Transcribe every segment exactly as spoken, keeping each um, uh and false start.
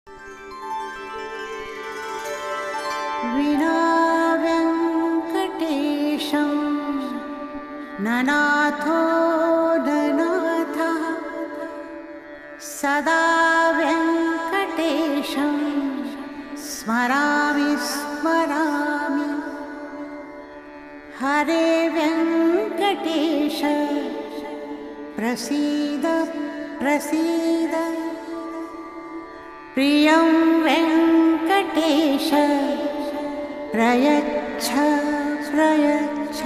विना वेङ्कटेशं ननाथो ननाथः सदा वेङ्कटेशं स्मरामि स्मरामि। हरे वेङ्कटेश प्रसीद प्रसीद। प्रियं वेङ्कटेश प्रयच्छ प्रयच्छ।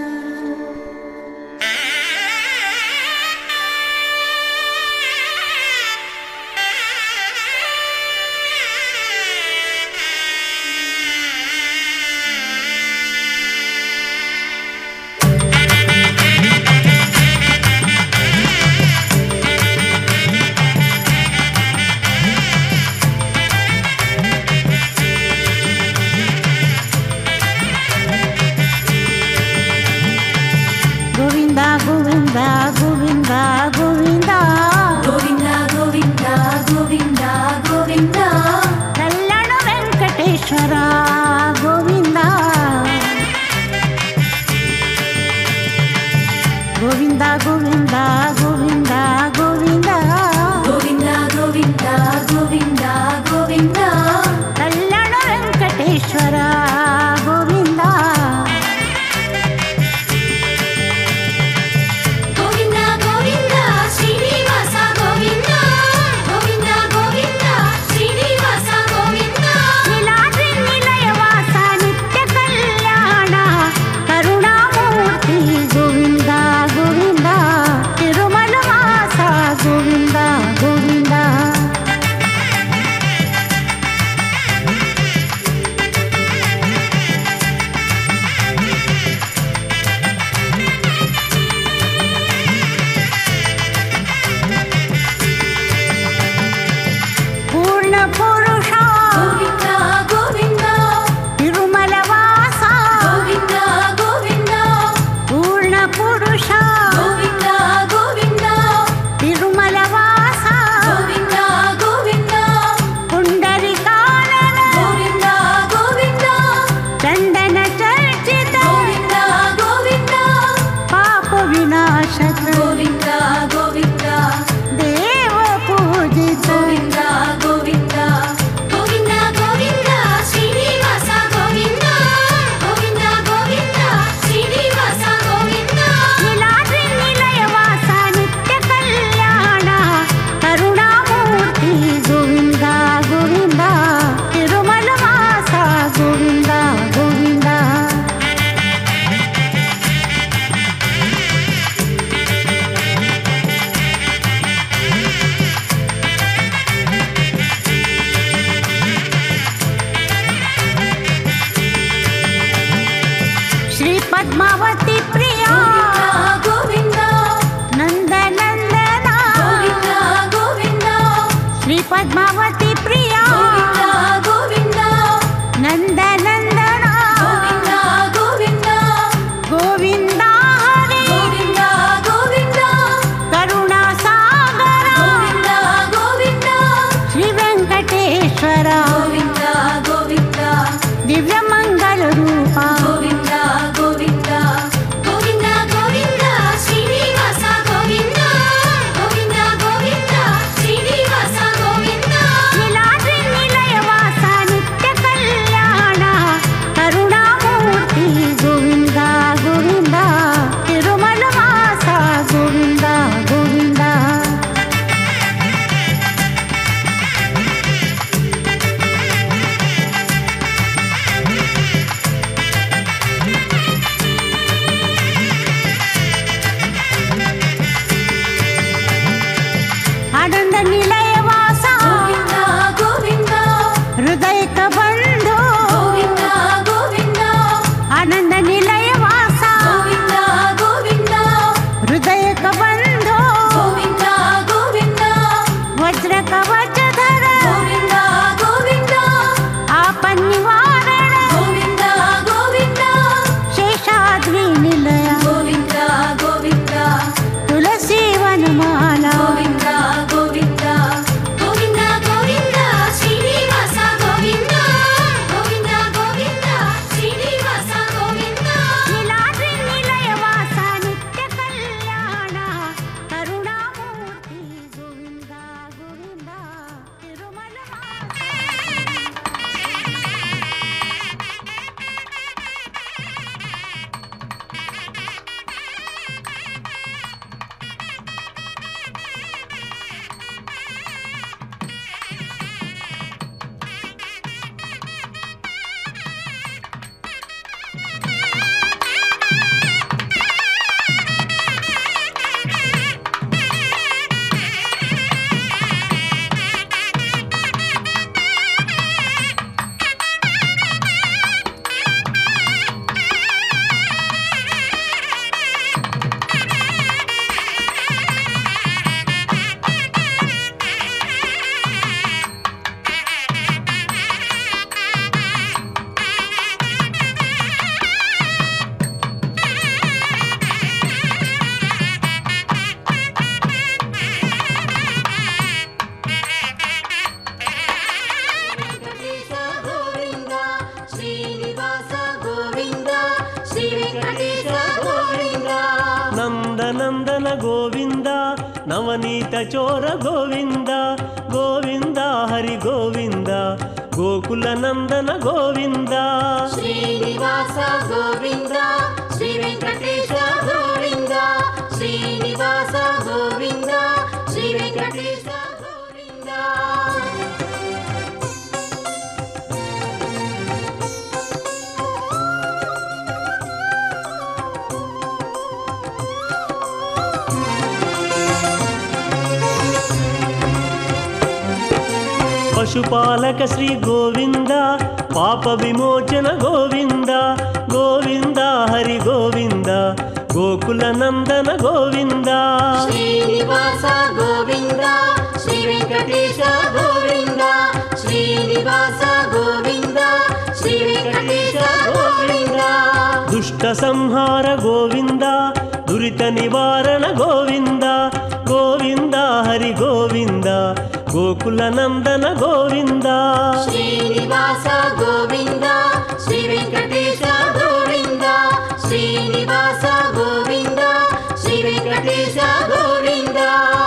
गोविंदा गोविंदा गोविंदा गोविंदा गोविंदा गोविंदा गोविंदा कल्याण वेंकटेश्वर गोविंदा गोविंदा गोविंदा गोविंदा गोविंदा गोविंदा गोविंदा गोविंदा गोविंदा कल्याण वेंकटेश्वर गोविंदा गोविंदा गोविंदा श्रीनिवास गोविंदा गोविंदा गोविंदा श्रीनिवास गोविंदा नीलाद्रि निलयवास नित्य कल्याण करुणामूर्ति गोविंदा गोविंदा तिरुमल वास गोविंदा गोविंदा पूर्ण पुरुषा गोविंदा गोविंदा तिरुमल वास गोविंदा गोविंदा पूर्ण पुरुषा गोविंदा गोविंदा तिरुमल वास गोविंदा गोविंदा पुंडरीकानन गोविंदा गोविंदा चंदन चर्चित गोविंदा गोविंदा पाप विनाशक गोविंदा गोविंदा देव पूजित गोविंदा गोविंदा गोविंदा गोविंदा श्रीनिवास गोविंदा गोविंदा गोविंदा श्रीनिवास गोविंदा नीलाद्रि निलयवास नित्य कल्याण करुणामूर्ति गोविंदा गोविंदा तिरुमल वास गोविंदा गोविंदा श्री पद्मावती प्रिया गोविंदा नंद नंदना गोविंदा गोविंदा श्री पद्मावती प्रिया गोविंदा नंद नंदना गोविंदा गोविंदा गोविंदा हरे गोविंदा गोविंदा करुणा सागर गोविंदा गोविंदा श्री वेंकटेश्वर गोविंदा गोविंदा दिव्य मंगल रूप गोविंदा गोविंदा गोविंदा गोविंदा श्रीनिवास गोविंदा गोविंदा गोविंदा श्रीनिवास गोविंदा नीलाद्रि निलयवास नित्य कल्याण వెంకటచోర గోవింద గోవింద హరి గోవింద గోకుల నందన గోవింద శ్రీనివాస గోవింద శ్రీ వెంకటేశ గోవింద శ్రీనివాస గోవింద శ్రీ వెంకటేశ గోవింద పశుపాలక శ్రీ గోవింద పాప విమోచన గోవింద గోవింద హరి గోవింద గోకుల నందన గోవింద శ్రీనివాస గోవింద శ్రీ వెంకటేశ గోవింద శ్రీనివాస గోవింద శ్రీ వెంకటేశ గోవింద దుష్ట సంహార గోవింద దురిత నివారణ గోవింద గోవింద హరి గోవింద గోకుల నందన గోవింద శ్రీనివాస గోవింద శ్రీ వెంకటేశ గోవింద శ్రీనివాస గోవింద శ్రీ వెంకటేశ గోవింద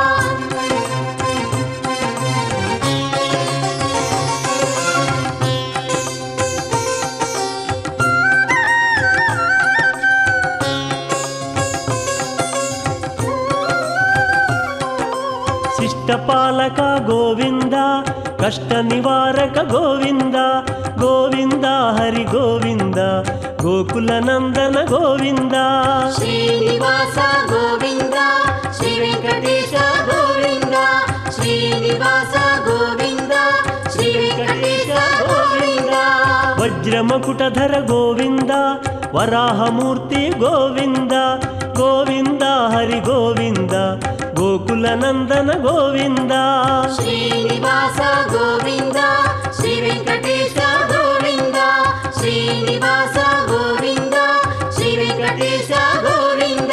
శిష్టపాలక గోవింద కష్ట నివారక గోవింద గోవింద హరి గోవింద గోకుల నందన గోవింద శ్రీనివాస గోవింద శ్రీ వెంకటేశ గోవింద శ్రీనివాస గోవింద శ్రీ వెంకటేశ గోవింద వజ్రమకుటధర గోవింద వరాహమూర్తి గోవింద గోవింద హరి గోవింద గోకుల నందన గోవింద శ్రీనివాస గోవింద శ్రీ వెంకటేశ గోవింద శ్రీనివాస గోవింద శ్రీ వెంకటేశ గోవింద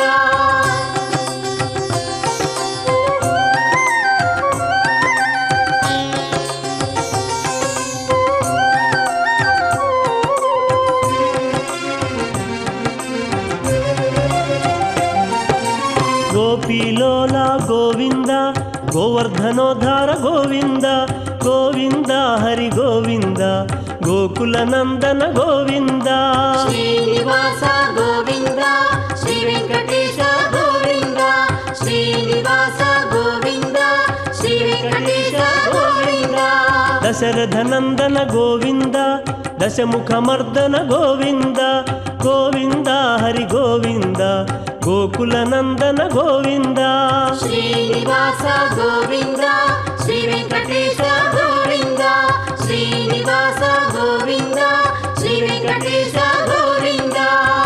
గోపీలోల గోవింద గోవర్ధనోద్ధార గోవింద గోవింద హరి గోవింద గోకుల నందన గోవింద శ్రీనివాస గోవింద శ్రీ వెంకటేశ గోవింద శ్రీనివాస గోవింద శ్రీ వెంకటేశ గోవింద దశరథ నందన గోవింద దశముఖమర్దన గోవింద గోవింద హరి గోవింద గోకుల నందన గోవింద శ్రీనివాస గోవింద శ్రీ వెంకటేశ గోవింద శ్రీనివాస గోవింద శ్రీ వెంకటేశ గోవింద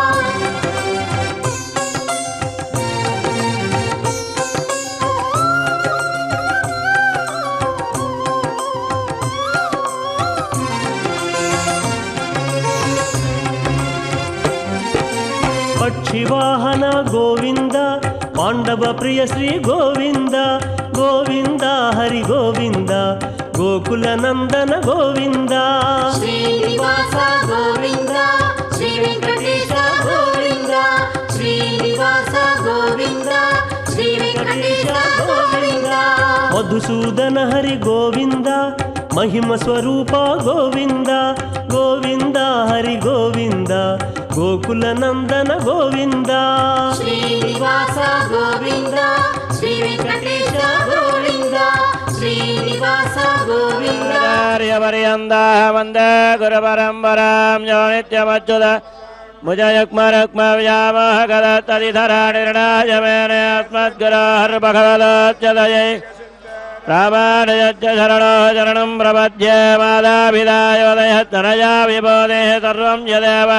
పక్షివాహన గోవింద పాండవ ప్రియ శ్రీ గోవింద గోవింద హరి గోవింద గోకుల నందన గోవింద శ్రీనివాస గోవింద శ్రీ వెంకటేశ గోవింద శ్రీనివాస గోవింద శ్రీ వెంకటేశ గోవింద మధుసూదన హరి గోవింద మహిమ స్వరూప గోవింద గోవింద హరి గోవింద గోకుల నందన గోవింద శ్రీనివాస గోవింద శ్రీ వెంకటేశ గోవింద శ్రీనివాస గోవింద పర్యందా వందే గురు పరంపరాం యో నిత్యమచ్యుత భుజయుగ్మరుక్మ వ్యామోహగదత్తదిధరాణిర్ణాయ మేనే అస్మద్గురోర్భగవదోచ్యదయై రామానుజస్య శరణో శరణం ప్రపద్యే మాదాభిదాయోదయత్తనయా విబోధే సర్వం యదేవ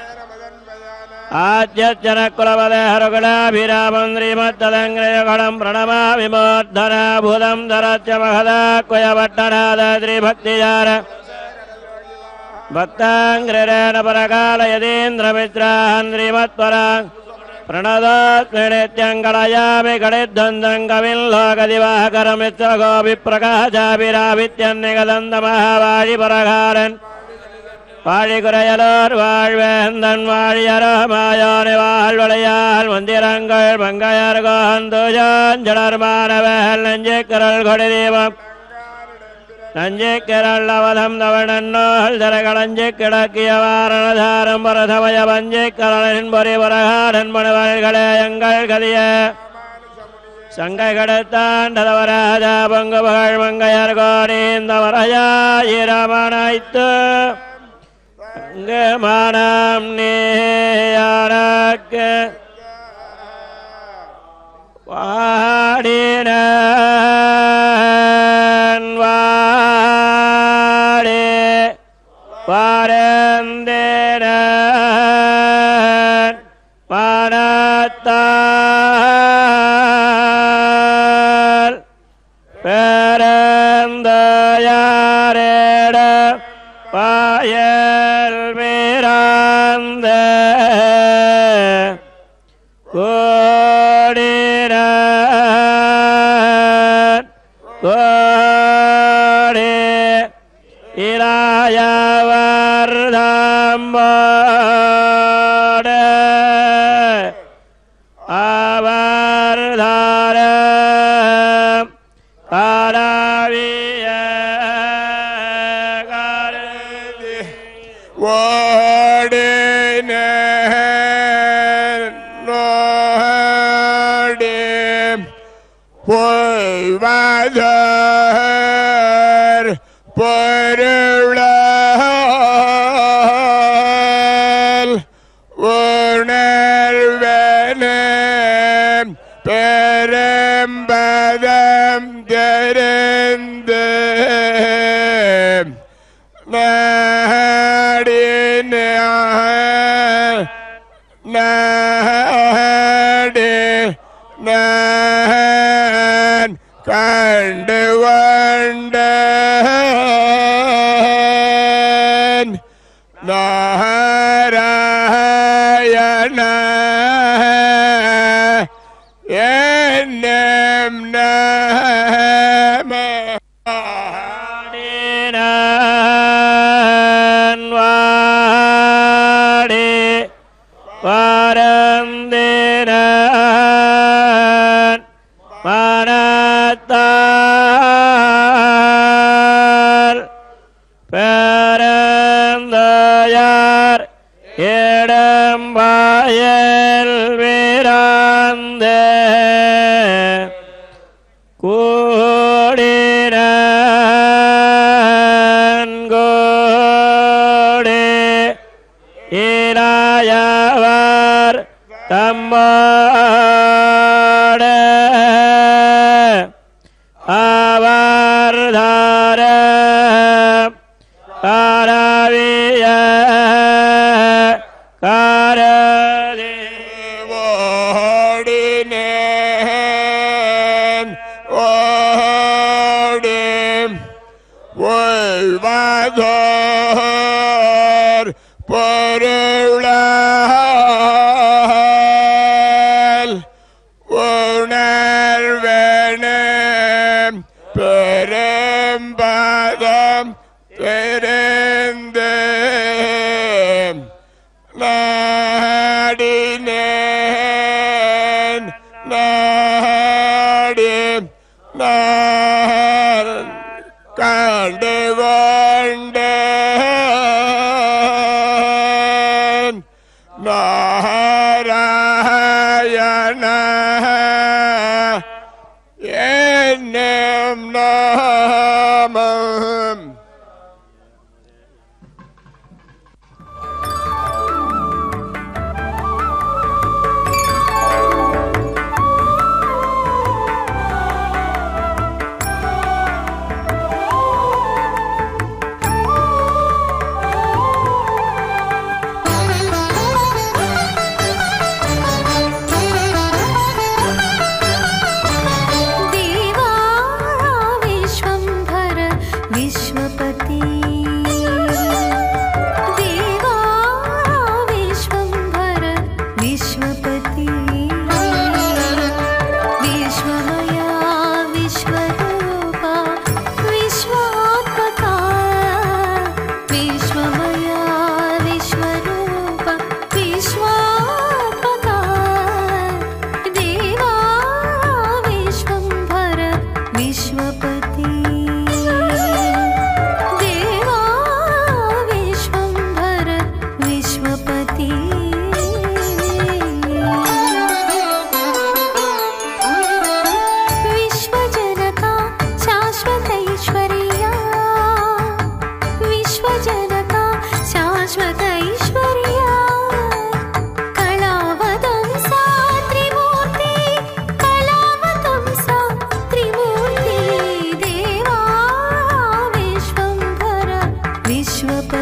ఆద్యచ్చన కులపదే హరుగణాభిరామం శ్రీమత్తదంగ్రయగణం ప్రణమామి మూర్ధనాభూతం ధరత్య మహదాక్వయపట్టణాద్రిభక్తిజార భక్తాంగ్రేణ పరకాలయదీంద్రమిత్రాహం శ్రీమత్పరా ప్రణదోస్మి నిత్యం గణయామి గణిధ్వంసం కవిల్లోకదివాకరమిత్రగోభిప్రకాశాభిరాభిత్యన్నిగదంత మహావాజి పరకారన్ வாழிகுறையலோர் வாழ்வேந்தன் வாழியரமாயோனை வாழ்வளையால் மந்திரங்கள் பங்கையர் கோந்துஜாஞ்சலர்மானவல் நஞ்சிக்கரல் கொடி தீபம் நஞ்சிக்கரல் அவதம் தவணன்னோல் தரகளஞ்சி கிடக்கிய வாரணதாரம் பரதமய பஞ்சிக்கரலின் பொறி புரகாரன் மனுவல்களே எங்கள் கதிய சங்கை கடத்தாண்டதவராஜா பங்கு புகழ் மங்கையர் கோணீந்தவரையாயிரமனைத்து மனம் நீயானக்கு வாடின வாடி பரந்தேன மனத்தால் பெருந்த யாரேட பாயல் மீராந்த கோடின கோடி இராயவர்தம்போட அவர்தாரம் காராவிய கருதி ஓடின நோடி பொய்வதர் பொருளால் உணர்வன பெரும்பதம் தெரிந்து நாடின நாடி நான் கண்டு கொண்டேன் நாராயண என்னும் நாம வாடி பரந்தின மனத்தால் பெருந்தயார் இடம்பாயல் வீராந்த கூடின கோடி இராயவர் தம்பாட அவர்தார காரவிய காரதே ஓடினேன் ஓடி ஓய்வதோர் பொருளால் உணர்வன பெரும்பதம் தெரிந்து நாடினேன் நாடி நான் கண்டு கொண்டேன் நாராயண என்னும் நாமம் देवा विश्वंभर विश्वपति देवा विश्वंभर विश्वपति विश्वमया विश्वरूपा विश्वात्मका विश्वमया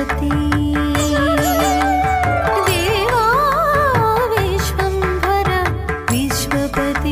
विश्वपति देवा विश्वम्भर विश्वपति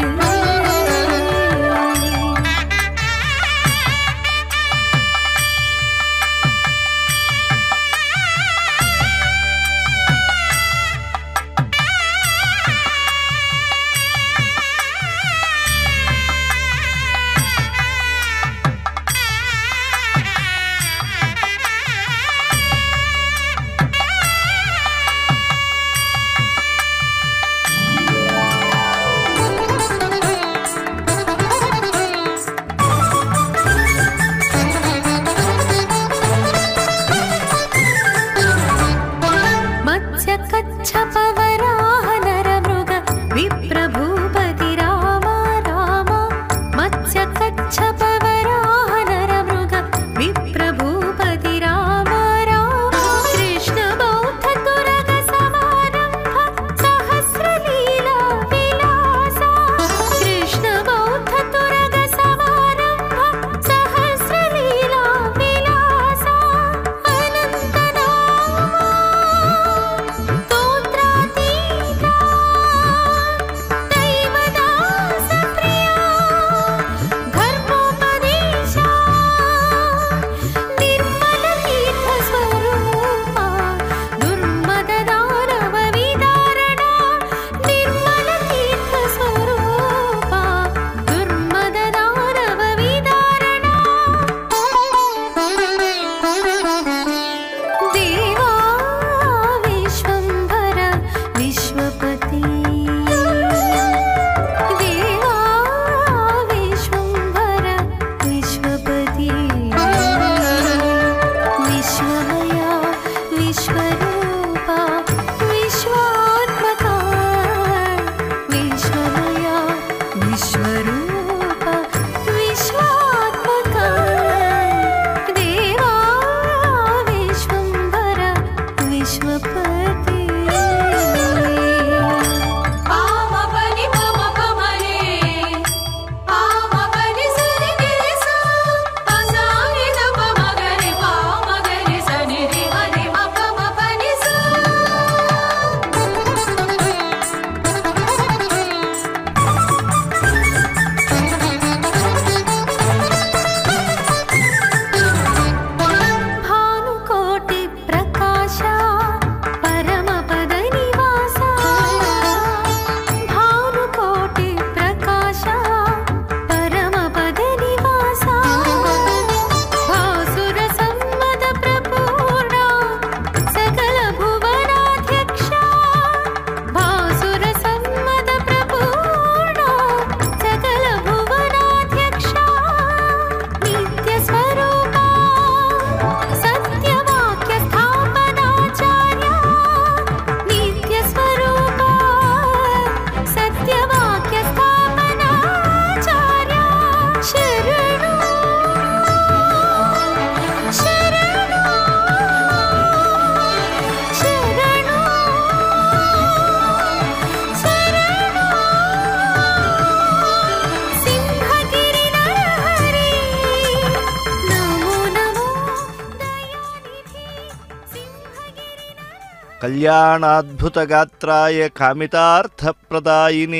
కళ్యాణాద్భుతగాత్రాయ కామితార్థప్రదాయిని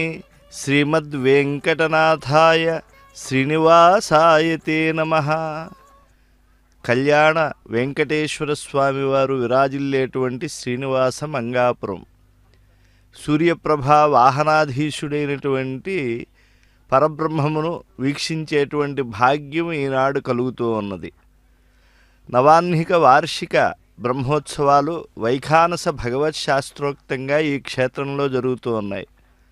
శ్రీమద్వేంకటనాథాయ శ్రీనివాసాయ తే నమః. కళ్యాణ వెంకటేశ్వర స్వామివారు విరాజిల్లేటువంటి శ్రీనివాస మంగాపురం సూర్యప్రభ వాహనాధీశుడైనటువంటి పరబ్రహ్మమును వీక్షించేటువంటి భాగ్యం ఈనాడు కలుగుతూ ఉన్నది. నవాహ్నిక వార్షిక బ్రహ్మోత్సవాలు వైఖానస భగవత్ శాస్త్రోక్తంగా ఈ క్షేత్రంలో జరుగుతూ ఉన్నాయి.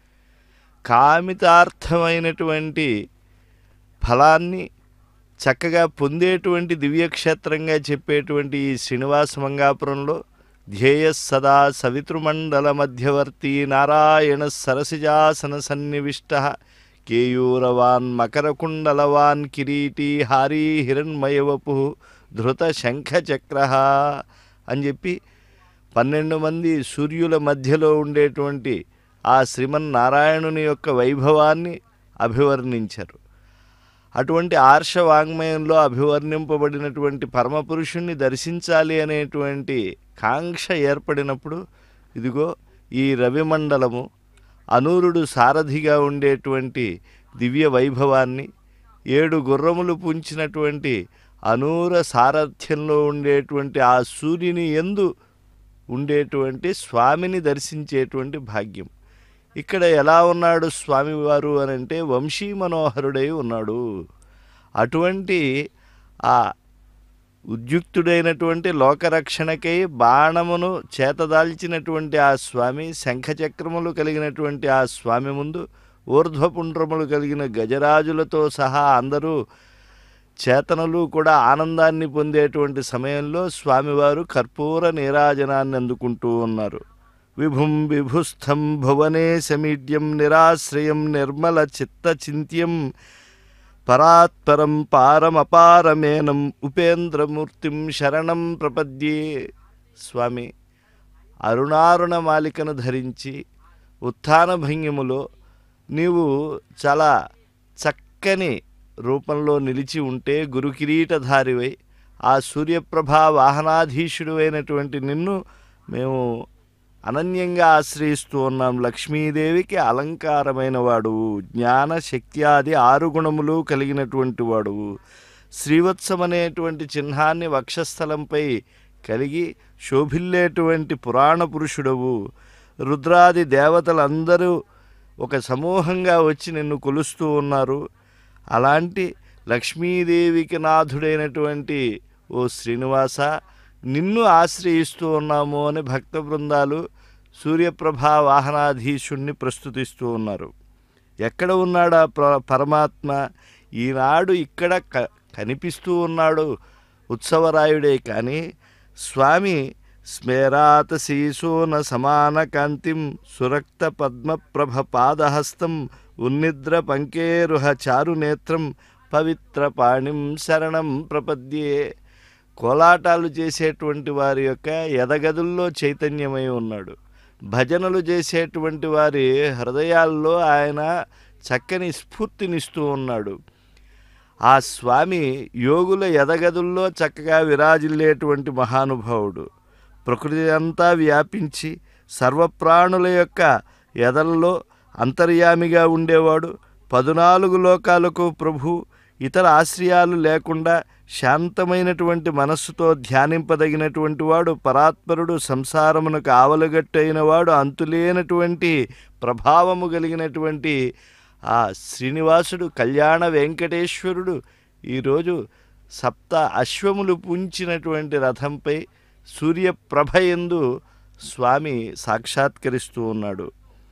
కామితార్థమైనటువంటి ఫలాన్ని చక్కగా పొందేటువంటి దివ్యక్షేత్రంగా చెప్పేటువంటి ఈ శ్రీనివాస మంగాపురంలో ధ్యేయ సదా సవితృమండల మధ్యవర్తి నారాయణ సరసిజాసన సన్నివిష్ట కేయూరవాన్ మకరకుండలవాన్ కిరీటీ హారీ హిరణ్మయవపు ధృత శంఖచక్ర అని చెప్పి పన్నెండు మంది సూర్యుల మధ్యలో ఉండేటువంటి ఆ శ్రీమన్నారాయణుని యొక్క వైభవాన్ని అభివర్ణించారు. అటువంటి ఆర్ష వాంగ్మయంలో అభివర్ణింపబడినటువంటి పరమపురుషుణ్ణి దర్శించాలి అనేటువంటి కాంక్ష ఏర్పడినప్పుడు ఇదిగో ఈ రవిమండలము అనూరుడు సారథిగా ఉండేటువంటి దివ్య వైభవాన్ని, ఏడు గుర్రములు పుంచినటువంటి అనూర సారథ్యంలో ఉండేటువంటి ఆ సూర్యుని యందు ఉండేటువంటి స్వామిని దర్శించేటువంటి భాగ్యం. ఇక్కడ ఎలా ఉన్నాడు స్వామివారు అని అంటే వంశీ మనోహరుడై ఉన్నాడు. అటువంటి ఆ ఉద్యుక్తుడైనటువంటి లోకరక్షణకై బాణమును చేతదాల్చినటువంటి ఆ స్వామి, శంఖచక్రములు కలిగినటువంటి ఆ స్వామి ముందు ఊర్ధ్వపుండ్రములు కలిగిన గజరాజులతో సహా అందరూ చేతనలు కూడా ఆనందాన్ని పొందేటువంటి సమయంలో స్వామివారు కర్పూర నీరాజనాన్ని అందుకుంటూ ఉన్నారు. విభుం విభుస్థం భువనేశమీడ్యం నిరాశ్రయం నిర్మల చిత్త చింత్యం పరాత్పరం పారమపారమేనం ఉపేంద్రమూర్తిం శరణం ప్రపద్యే. స్వామి అరుణారుణ మాలికను ధరించి ఉత్థాన భంగిములో నీవు చాలా చక్కని రూపంలో నిలిచి ఉంటే గురుకిరీటధారివై ఆ సూర్యప్రభా వాహనాధీశుడు అయినటువంటి నిన్ను మేము అనన్యంగా ఆశ్రయిస్తూ ఉన్నాం. లక్ష్మీదేవికి అలంకారమైన వాడువు, జ్ఞాన శక్త్యాది ఆరు గుణములు కలిగినటువంటి వాడువు, శ్రీవత్సమనేటువంటి చిహ్నాన్ని వక్షస్థలంపై కలిగి శోభిల్లేటువంటి పురాణ పురుషుడవు. రుద్రాది దేవతలందరూ ఒక సమూహంగా వచ్చి నిన్ను కొలుస్తూ ఉన్నారు. అలాంటి లక్ష్మీదేవికి నాథుడైనటువంటి ఓ శ్రీనివాస, నిన్ను ఆశ్రయిస్తూ ఉన్నాము అని భక్త బృందాలు సూర్యప్రభా వాహనాధీశుణ్ణి ప్రస్తుతిస్తూ ఉన్నారు. ఎక్కడ ఉన్నాడా ప్ర పరమాత్మ? ఈనాడు ఇక్కడ క కనిపిస్తూ ఉన్నాడు ఉత్సవరాయుడే. కానీ స్వామి స్మేరాత శీసోన సమాన కాంతిం సురక్త పద్మప్రభ పాదహస్తం ఉన్నిద్ర పంకేరుహ చారునేత్రం పవిత్ర పాణిం శరణం ప్రపద్యే. కోలాటాలు చేసేటువంటి వారి యొక్క ఎదగదుల్లో చైతన్యమై ఉన్నాడు. భజనలు చేసేటువంటి వారి హృదయాల్లో ఆయన చక్కని స్ఫూర్తినిస్తూ ఉన్నాడు. ఆ స్వామి యోగుల ఎదగదుల్లో చక్కగా విరాజిల్లేటువంటి మహానుభావుడు. ప్రకృతి అంతా వ్యాపించి సర్వప్రాణుల యొక్క ఎదల్లో అంతర్యామిగా ఉండేవాడు. పదునాలుగు లోకాలకు ప్రభు. ఇతర ఆశ్రయాలు లేకుండా శాంతమైనటువంటి మనస్సుతో ధ్యానింపదగినటువంటి వాడు పరాత్పరుడు. సంసారమునకు ఆవలగట్టైన వాడు. అంతులేనటువంటి ప్రభావము కలిగినటువంటి ఆ శ్రీనివాసుడు కళ్యాణ వెంకటేశ్వరుడు ఈరోజు సప్త అశ్వములు పుంచినటువంటి రథంపై సూర్యప్రభయందు స్వామి సాక్షాత్కరిస్తూ ఉన్నాడు.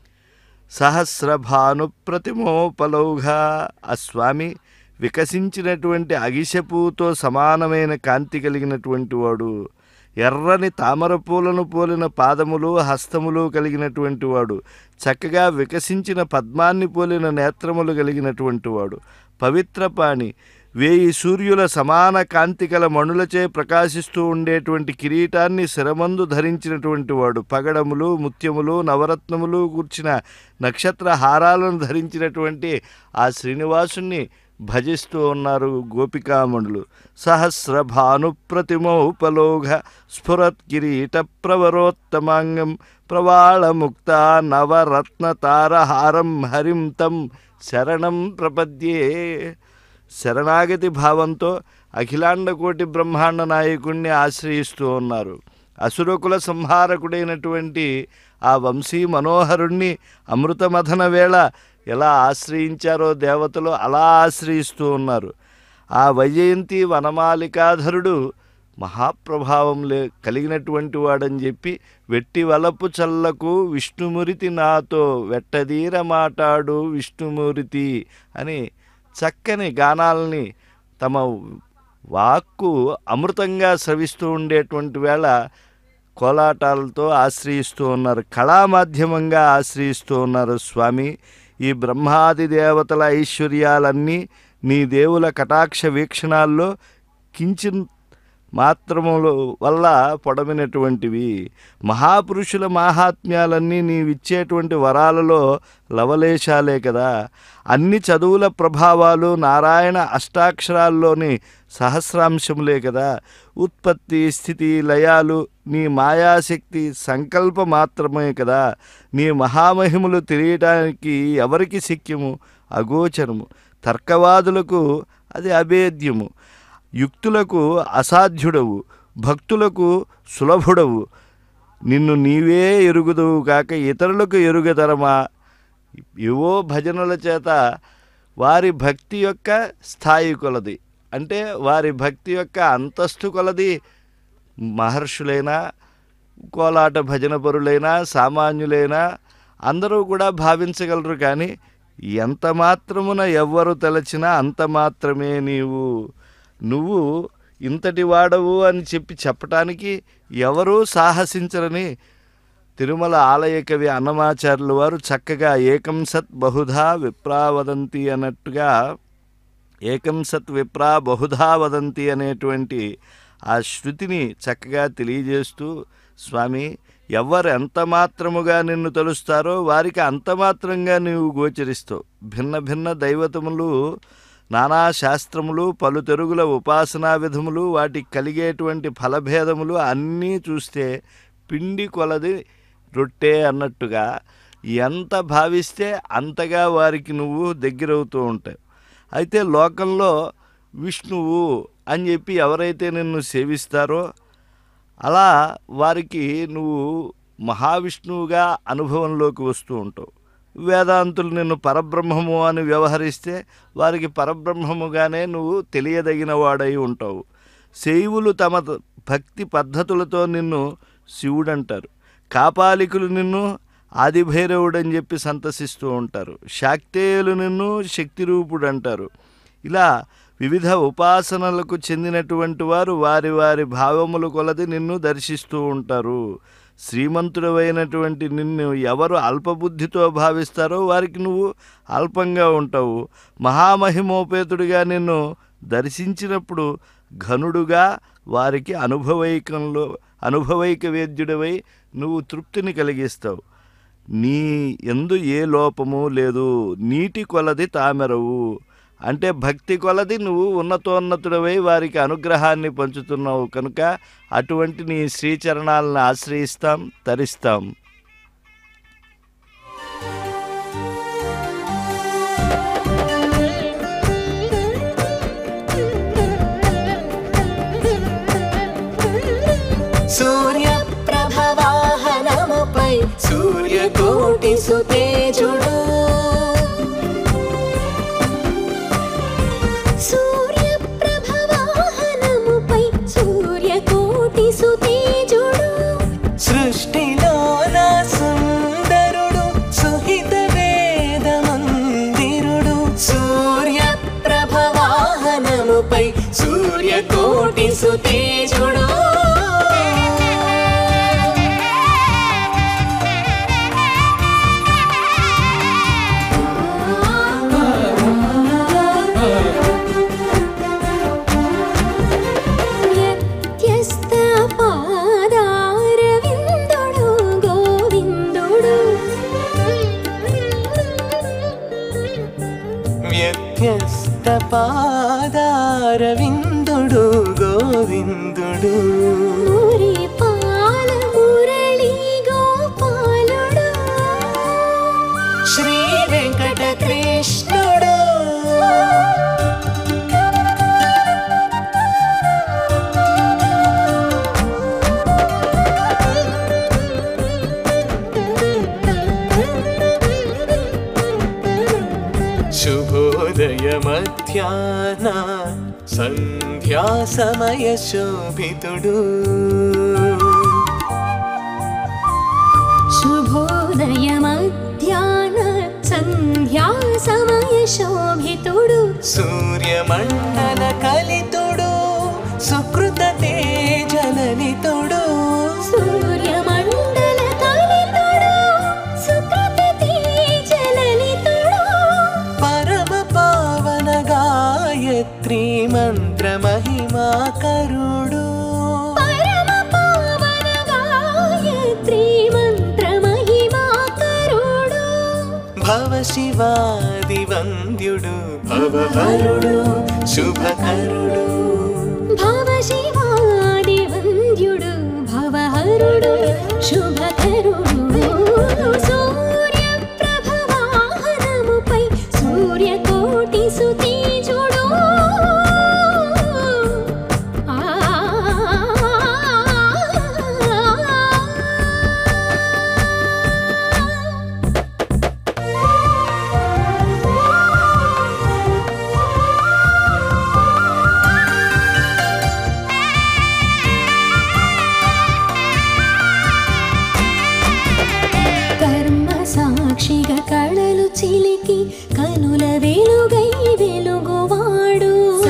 సహస్రభాను ప్రతిమోపలౌఘ. ఆ స్వామి వికసించినటువంటి అగిశపుతో సమానమైన కాంతి కలిగినటువంటి వాడు. ఎర్రని తామర పూలను పోలిన పాదములు హస్తములు కలిగినటువంటి వాడు. చక్కగా వికసించిన పద్మాన్ని పోలిన నేత్రములు కలిగినటువంటి వాడు. పవిత్రపాణి, వేయి సూర్యుల సమాన కాంతికల మణులచే ప్రకాశిస్తూ ఉండేటువంటి కిరీటాన్ని శిరమందు ధరించినటువంటి వాడు. పగడములు ముత్యములు నవరత్నములు కూర్చిన నక్షత్ర హారాలను ధరించినటువంటి ఆ శ్రీనివాసుని భజిస్తూ ఉన్నారు గోపికామణులు. సహస్రభాను ప్రతిమౌపలోఘ స్ఫురత్ కిరీట ప్రవరోత్తమాంగం ప్రవాళముక్త నవరత్న తారహారం హరిం తం శరణం ప్రపద్యే. శరణాగతి భావంతో అఖిలాండ కోటి బ్రహ్మాండ నాయకుణ్ణి ఆశ్రయిస్తూ ఉన్నారు. అసురకుల సంహారకుడైనటువంటి ఆ వంశీ మనోహరుణ్ణి అమృతమథన వేళ ఎలా ఆశ్రయించారో దేవతలు అలా ఆశ్రయిస్తూ ఉన్నారు. ఆ వైజయంతి వనమాలికాధరుడు మహాప్రభావం లే కలిగినటువంటి వాడని చెప్పి వెట్టి వలపు చల్లకు విష్ణుమూర్తి నాతో వెట్టదీర మాటాడు విష్ణుమూర్తి అని చక్కని గానాలని తమ వాక్కు అమృతంగా స్రవిస్తూ ఉండేటువంటి వేళ కోలాటాలతో ఆశ్రయిస్తూ ఉన్నారు. కళామాధ్యమంగా ఆశ్రయిస్తూ ఉన్నారు. స్వామి, ఈ బ్రహ్మాది దేవతల ఐశ్వర్యాలన్నీ నీ దేవుల కటాక్ష వీక్షణాల్లో కించిన్ మాత్రముల వల్ల పొడమినటువంటివి. మహాపురుషుల మాహాత్మ్యాలన్నీ నీవిచ్చేటువంటి వరాలలో లవలేశాలే కదా. అన్ని చదువుల ప్రభావాలు నారాయణ అష్టాక్షరాల్లోని సహస్రాంశములే కదా. ఉత్పత్తి స్థితి లయాలు నీ మాయాశక్తి సంకల్ప మాత్రమే కదా. నీ మహామహిములు తెలియటానికి ఎవరికి శక్యము? అగోచరము. తర్కవాదులకు అది అభేద్యము, యుక్తులకు అసాధ్యుడవు, భక్తులకు సులభుడవు. నిన్ను నీవే ఎరుగుదువు కాక ఇతరులకు ఎరుగతరమా? ఏవో భజనల చేత వారి భక్తి యొక్క స్థాయి కొలది, అంటే వారి భక్తి యొక్క అంతస్తు కొలది మహర్షులైనా కోలాట భజన పరులైనా సామాన్యులైనా అందరూ కూడా భావించగలరు. కానీ ఎంత మాత్రమున ఎవ్వరు తలచినా అంత మాత్రమే నీవు. నువ్వు ఇంతటి వాడవు అని చెప్పి చెప్పటానికి ఎవరూ సాహసించరని తిరుమల ఆలయ కవి అన్నమాచార్యుల వారు చక్కగా ఏకం సత్ బహుధా విప్రా వదంతి అన్నట్టుగా ఏకం సత్ విప్రా బహుధా వదంతి అనేటువంటి ఆ శృతిని చక్కగా తెలియజేస్తూ, స్వామి ఎవరు ఎంత మాత్రముగా నిన్ను తలుస్తారో వారికి అంత మాత్రంగా నీవు గోచరిస్తావు. భిన్న భిన్న దైవతములు, నానా శాస్త్రములు, పలు తెరుగుల ఉపాసనా విధములు, వాటికి కలిగేటువంటి ఫలభేదములు అన్నీ చూస్తే పిండి కొలది రొట్టె అన్నట్టుగా ఎంత భావిస్తే అంతగా వారికి నువ్వు దగ్గరవుతూ ఉంటావు. అయితే లోకంలో విష్ణువు అని చెప్పి ఎవరైతే నిన్ను సేవిస్తారో అలా వారికి నువ్వు మహావిష్ణువుగా అనుభవంలోకి వస్తూ ఉంటావు. వేదాంతులు నిన్ను పరబ్రహ్మము అని వ్యవహరిస్తే వారికి పరబ్రహ్మముగానే నువ్వు తెలియదగిన వాడై ఉంటావు. శైవులు తమ భక్తి పద్ధతులతో నిన్ను శివుడంటారు. కాపాలికులు నిన్ను ఆదిభైరవుడని చెప్పి సంతసిస్తూ ఉంటారు. శాక్తేయులు నిన్ను శక్తిరూపుడు అంటారు. ఇలా వివిధ ఉపాసనలకు చెందినటువంటి వారు వారి వారి భావములు కొలది నిన్ను దర్శిస్తూ ఉంటారు. శ్రీమంతుడవైనటువంటి నిన్ను ఎవరు అల్పబుద్ధితో భావిస్తారో వారికి నువ్వు అల్పంగా ఉంటావు. మహామహిమోపేతుడిగా నిన్ను దర్శించినప్పుడు ఘనుడుగా వారికి అనుభవైకంలో అనుభవైక వేద్యుడవై నువ్వు తృప్తిని కలిగిస్తావు. నీ యందు ఏ లోపము లేదు, నీటి కొలది తామెరవు. అంటే భక్తి కొలది నువ్వు ఉన్నతోన్నతుడవై వారికి అనుగ్రహాన్ని పంచుతున్నావు కనుక అటువంటి నీ శ్రీచరణాలను ఆశ్రయిస్తాం, తరిస్తాం. సూర్యప్రభవాహనముపై సూర్యకోటి సుతేజుడు, సూర్యప్రభవాహనముపై సూర్యకోటి సుతేజుడు, సృష్టిలోన సుందరుడు సుహిత వేద మందిరుడు. సూర్యప్రభవాహనముపై సూర్యకోటి సుతేజుడు, వ్యత్యస్త పాదారవిందుడు గోవిందుడు. మురిపాల మురళీ గోపాలుడు, శ్రీ వెంకటకృష్ణుడు. శుభోదయ మధ్యాహ్న సంధ్యా సమయ శోభితుడు, శుభోదయ మధ్యాహ్న సంధ్యా సమయ శోభితుడు, సూర్యమండల కలితుడు సుకృత తేజలలితుడు. సూర్యమండల కలితుడు సుకృత తేజలలితుడు, పరమ పావన గాయత్రీ మంత్ర మహిమాకరుడు. శివాది వంద్యుడు భవహరుడు శుభకరుడు భవ శివాది వంద్యుడు భవహరుడు శుభకరుడు సూర్య ప్రభవాహనముపై సూర్యకోటి సుతేజుడు ఆ సాక్షిగా కళలు చిలికి కనుల వెలుగై వెలుగువాడు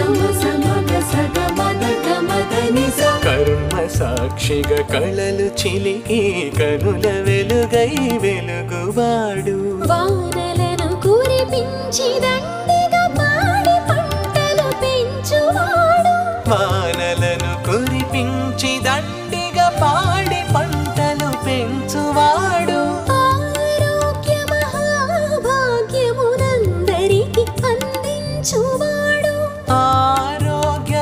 కర్మ సాక్షిగా కళలు చిలికి కనుల వెలుగై వెలుగువాడు వానలను కురిపించి దండిగా పాడి పంటలు పెంచువాడు వానలను కురిపించి దండిగా పాడి పంటలు పెంచువాడు ఆరోగ్య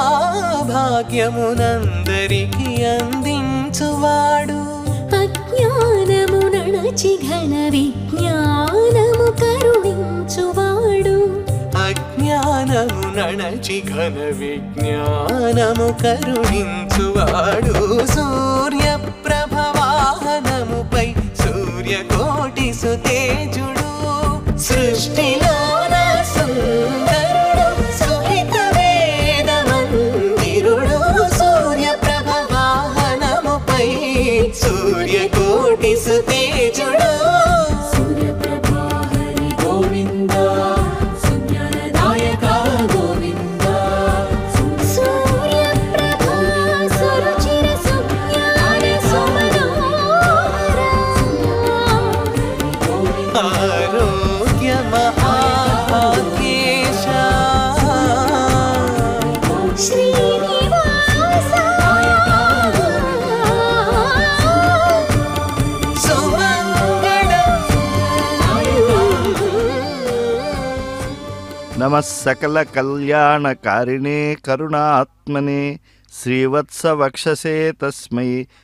మహాభాగ్యమునందరికి అందించువాడు అజ్ఞానము నడచి ఘన విజ్ఞానము కరుణించువాడు అజ్ఞానము నడచి ఘన విజ్ఞానము కరుణించువాడు సూర్య ప్రభవాహనముపై సూర్యకోటి సుతేజుడు సృష్టిలోన సుందరుడు సుహిత వేద మందిరుడు సూర్య ప్రభవాహనముపై సూర్యకోటి సుతేజుడు సూర్యప్రభా హరి గోవింద సుజ్ఞానదాయక గోవింద సూర్యప్రభా సురుచిర సుజ్ఞాన సుమనోహర ఆరోగ్య మహాభాగ్యేశ శ్రీనివాస నమః సకల కళ్యాణకారిణే కరుణాత్మనే శ్రీవత్సవక్షసే తస్మై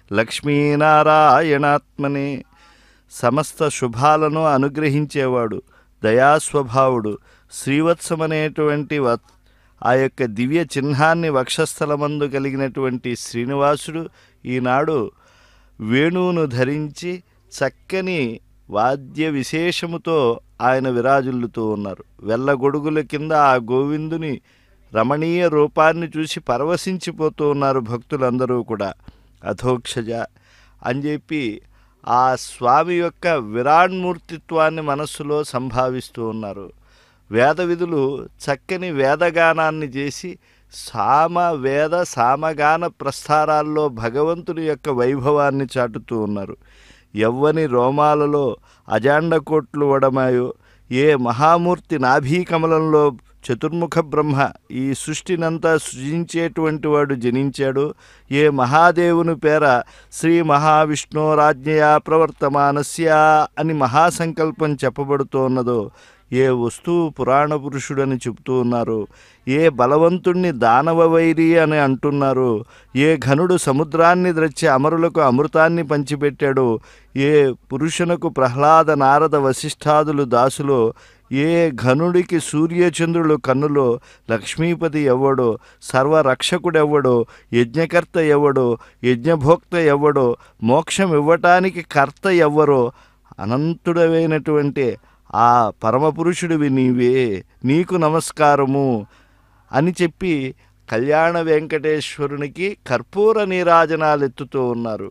లక్ష్మీనారాయణాత్మనే. సమస్త శుభాలను అనుగ్రహించేవాడు, దయాస్వభావుడు, శ్రీవత్సమనేటువంటి వత్ ఆ యొక్క దివ్య చిహ్నాన్ని వక్షస్థలమందు కలిగినటువంటి శ్రీనివాసుడు ఈనాడు వేణువును ధరించి చక్కని వాద్య విశేషముతో ఆయన విరాజిల్లుతూ ఉన్నారు. వెళ్ళగొడుగుల కింద ఆ గోవిందుని రమణీయ రూపాన్ని చూసి పరవశించిపోతూ ఉన్నారు భక్తులందరూ కూడా. అధోక్షజ అని చెప్పి ఆ స్వామి యొక్క విరాణ్మూర్తిత్వాన్ని మనస్సులో సంభావిస్తూ ఉన్నారు. వేద విధులు చక్కని వేదగానాన్ని చేసి సామ వేద సామగాన ప్రస్థారాల్లో భగవంతుని యొక్క వైభవాన్ని చాటుతూ ఉన్నారు. యవ్వని రోమాలలో అజాండకోట్లు వడమాయో, ఏ మహామూర్తి నాభీకమలంలో చతుర్ముఖ బ్రహ్మ ఈ సృష్టినంతా సృజించేటువంటి వాడు జనించాడు, ఏ మహాదేవుని పేర శ్రీ మహావిష్ణురాజ్ఞయా ప్రవర్తమానస్య అని మహాసంకల్పం చెప్పబడుతూ ఉన్నదో, ఏ వస్తువు పురాణ పురుషుడని చెబుతూ ఉన్నారు, ఏ బలవంతుణ్ణి దానవ వైరి అని అంటున్నారు, ఏ ఘనుడు సముద్రాన్ని ద్రచ్చి అమరులకు అమృతాన్ని పంచిపెట్టాడు, ఏ పురుషునకు ప్రహ్లాద నారద వశిష్ఠాదులు దాసులో, ఏ ఘనుడికి సూర్యచంద్రులు కన్నులో, లక్ష్మీపతి ఎవడో, సర్వరక్షకుడెవ్వడో, యజ్ఞకర్త ఎవడో, యజ్ఞభోక్త ఎవడో, మోక్షం ఇవ్వటానికి కర్త ఎవ్వరో, అనంతుడమైనటువంటి ఆ పరమపురుషుడివి నీవే, నీకు నమస్కారము అని చెప్పి కళ్యాణ వెంకటేశ్వరునికి కర్పూర నీరాజనాలెత్తుతూ ఉన్నారు.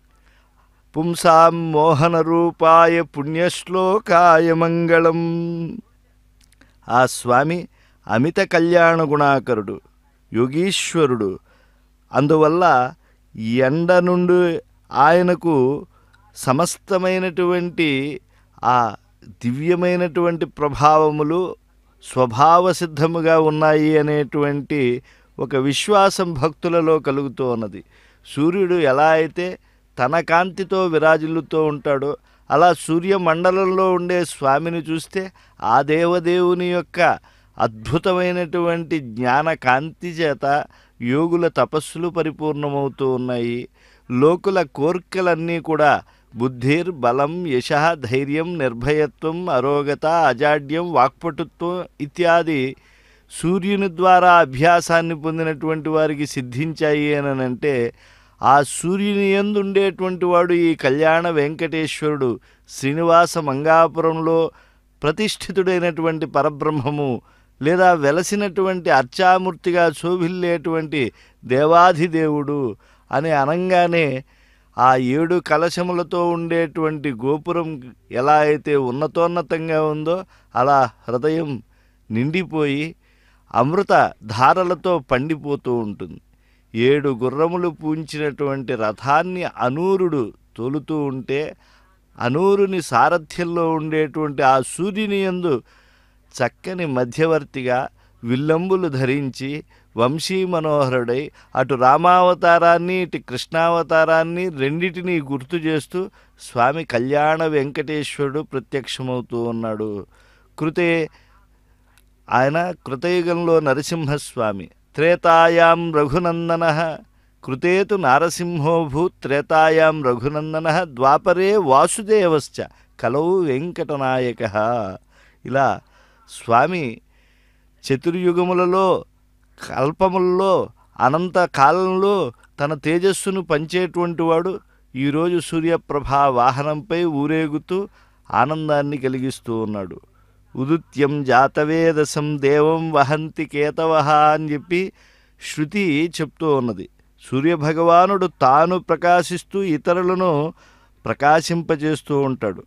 పుంసాం మోహన రూపాయ పుణ్యశ్లోకాయ మంగళం. ఆ స్వామి అమిత కళ్యాణ గుణాకరుడు, యోగీశ్వరుడు. అందువల్ల ఎండ నుండి ఆయనకు సమస్తమైనటువంటి ఆ దివ్యమైనటువంటి ప్రభావములు స్వభావ సిద్ధముగా ఉన్నాయి అనేటువంటి ఒక విశ్వాసం భక్తులలో కలుగుతూ ఉన్నది. సూర్యుడు ఎలా అయితే తన కాంతితో విరాజిల్లుతూ ఉంటాడో అలా సూర్యమండలంలో ఉండే స్వామిని చూస్తే ఆ దేవదేవుని యొక్క అద్భుతమైనటువంటి జ్ఞాన కాంతి చేత యోగుల తపస్సులు పరిపూర్ణమవుతూ ఉన్నాయి. లోకుల కోర్కెలన్నీ కూడా బుద్ధిర్ బలం యశ ధైర్యం నిర్భయత్వం అరోగత అజాడ్యం వాక్పటుత్వం ఇత్యాది సూర్యుని ద్వారా అభ్యాసాన్ని పొందినటువంటి వారికి సిద్ధించాయి అని అంటే ఆ సూర్యుని యందు ఉండేటువంటి వాడు ఈ కళ్యాణ వెంకటేశ్వరుడు శ్రీనివాస మంగాపురంలో ప్రతిష్ఠితుడైనటువంటి పరబ్రహ్మము లేదా వెలసినటువంటి అర్చామూర్తిగా శోభిల్లేటువంటి దేవాధిదేవుడు అని అనంగానే ఆ ఏడు కలశములతో ఉండేటువంటి గోపురం ఎలా అయితే ఉన్నతోన్నతంగా ఉందో అలా హృదయం నిండిపోయి అమృత ధారలతో పండిపోతూ ఉంటుంది. ఏడు గుర్రములు పూంచినటువంటి రథాన్ని అనూరుడు తోలుతూ ఉంటే అనూరుని సారథ్యంలో ఉండేటువంటి ఆ సూర్యుని యందు చక్కని మధ్యవర్తిగా విల్లంబులు ధరించి వంశీ మనోహరుడై అటు రామావతారాన్ని ఇటు కృష్ణావతారాన్ని రెండిటినీ గుర్తు చేస్తూ స్వామి కళ్యాణ వెంకటేశ్వరుడు ప్రత్యక్షమవుతూ ఉన్నాడు. కృతే ఆయన కృతయుగంలో నరసింహస్వామి, త్రేతాయాం రఘునందన కృతేతు నారసింహోభూత్ త్రేతాయాం రఘునందన ద్వాపరే వాసుదేవశ్చ కలౌ వెంకటనాయక. ఇలా స్వామి చతుర్యుగములలో కల్పములలో అనంత కాలంలో తన తేజస్సును పంచేటువంటి వాడు ఈరోజు సూర్యప్రభా వాహనంపై ఊరేగుతూ ఆనందాన్ని కలిగిస్తూ ఉన్నాడు. ఉదుత్యం జాతవేదసం దేవం వహంతి కేతవహ అని చెప్పి శృతి చెప్తూ ఉన్నది. సూర్యభగవానుడు తాను ప్రకాశిస్తూ ఇతరులను ప్రకాశింపజేస్తూ ఉంటాడు.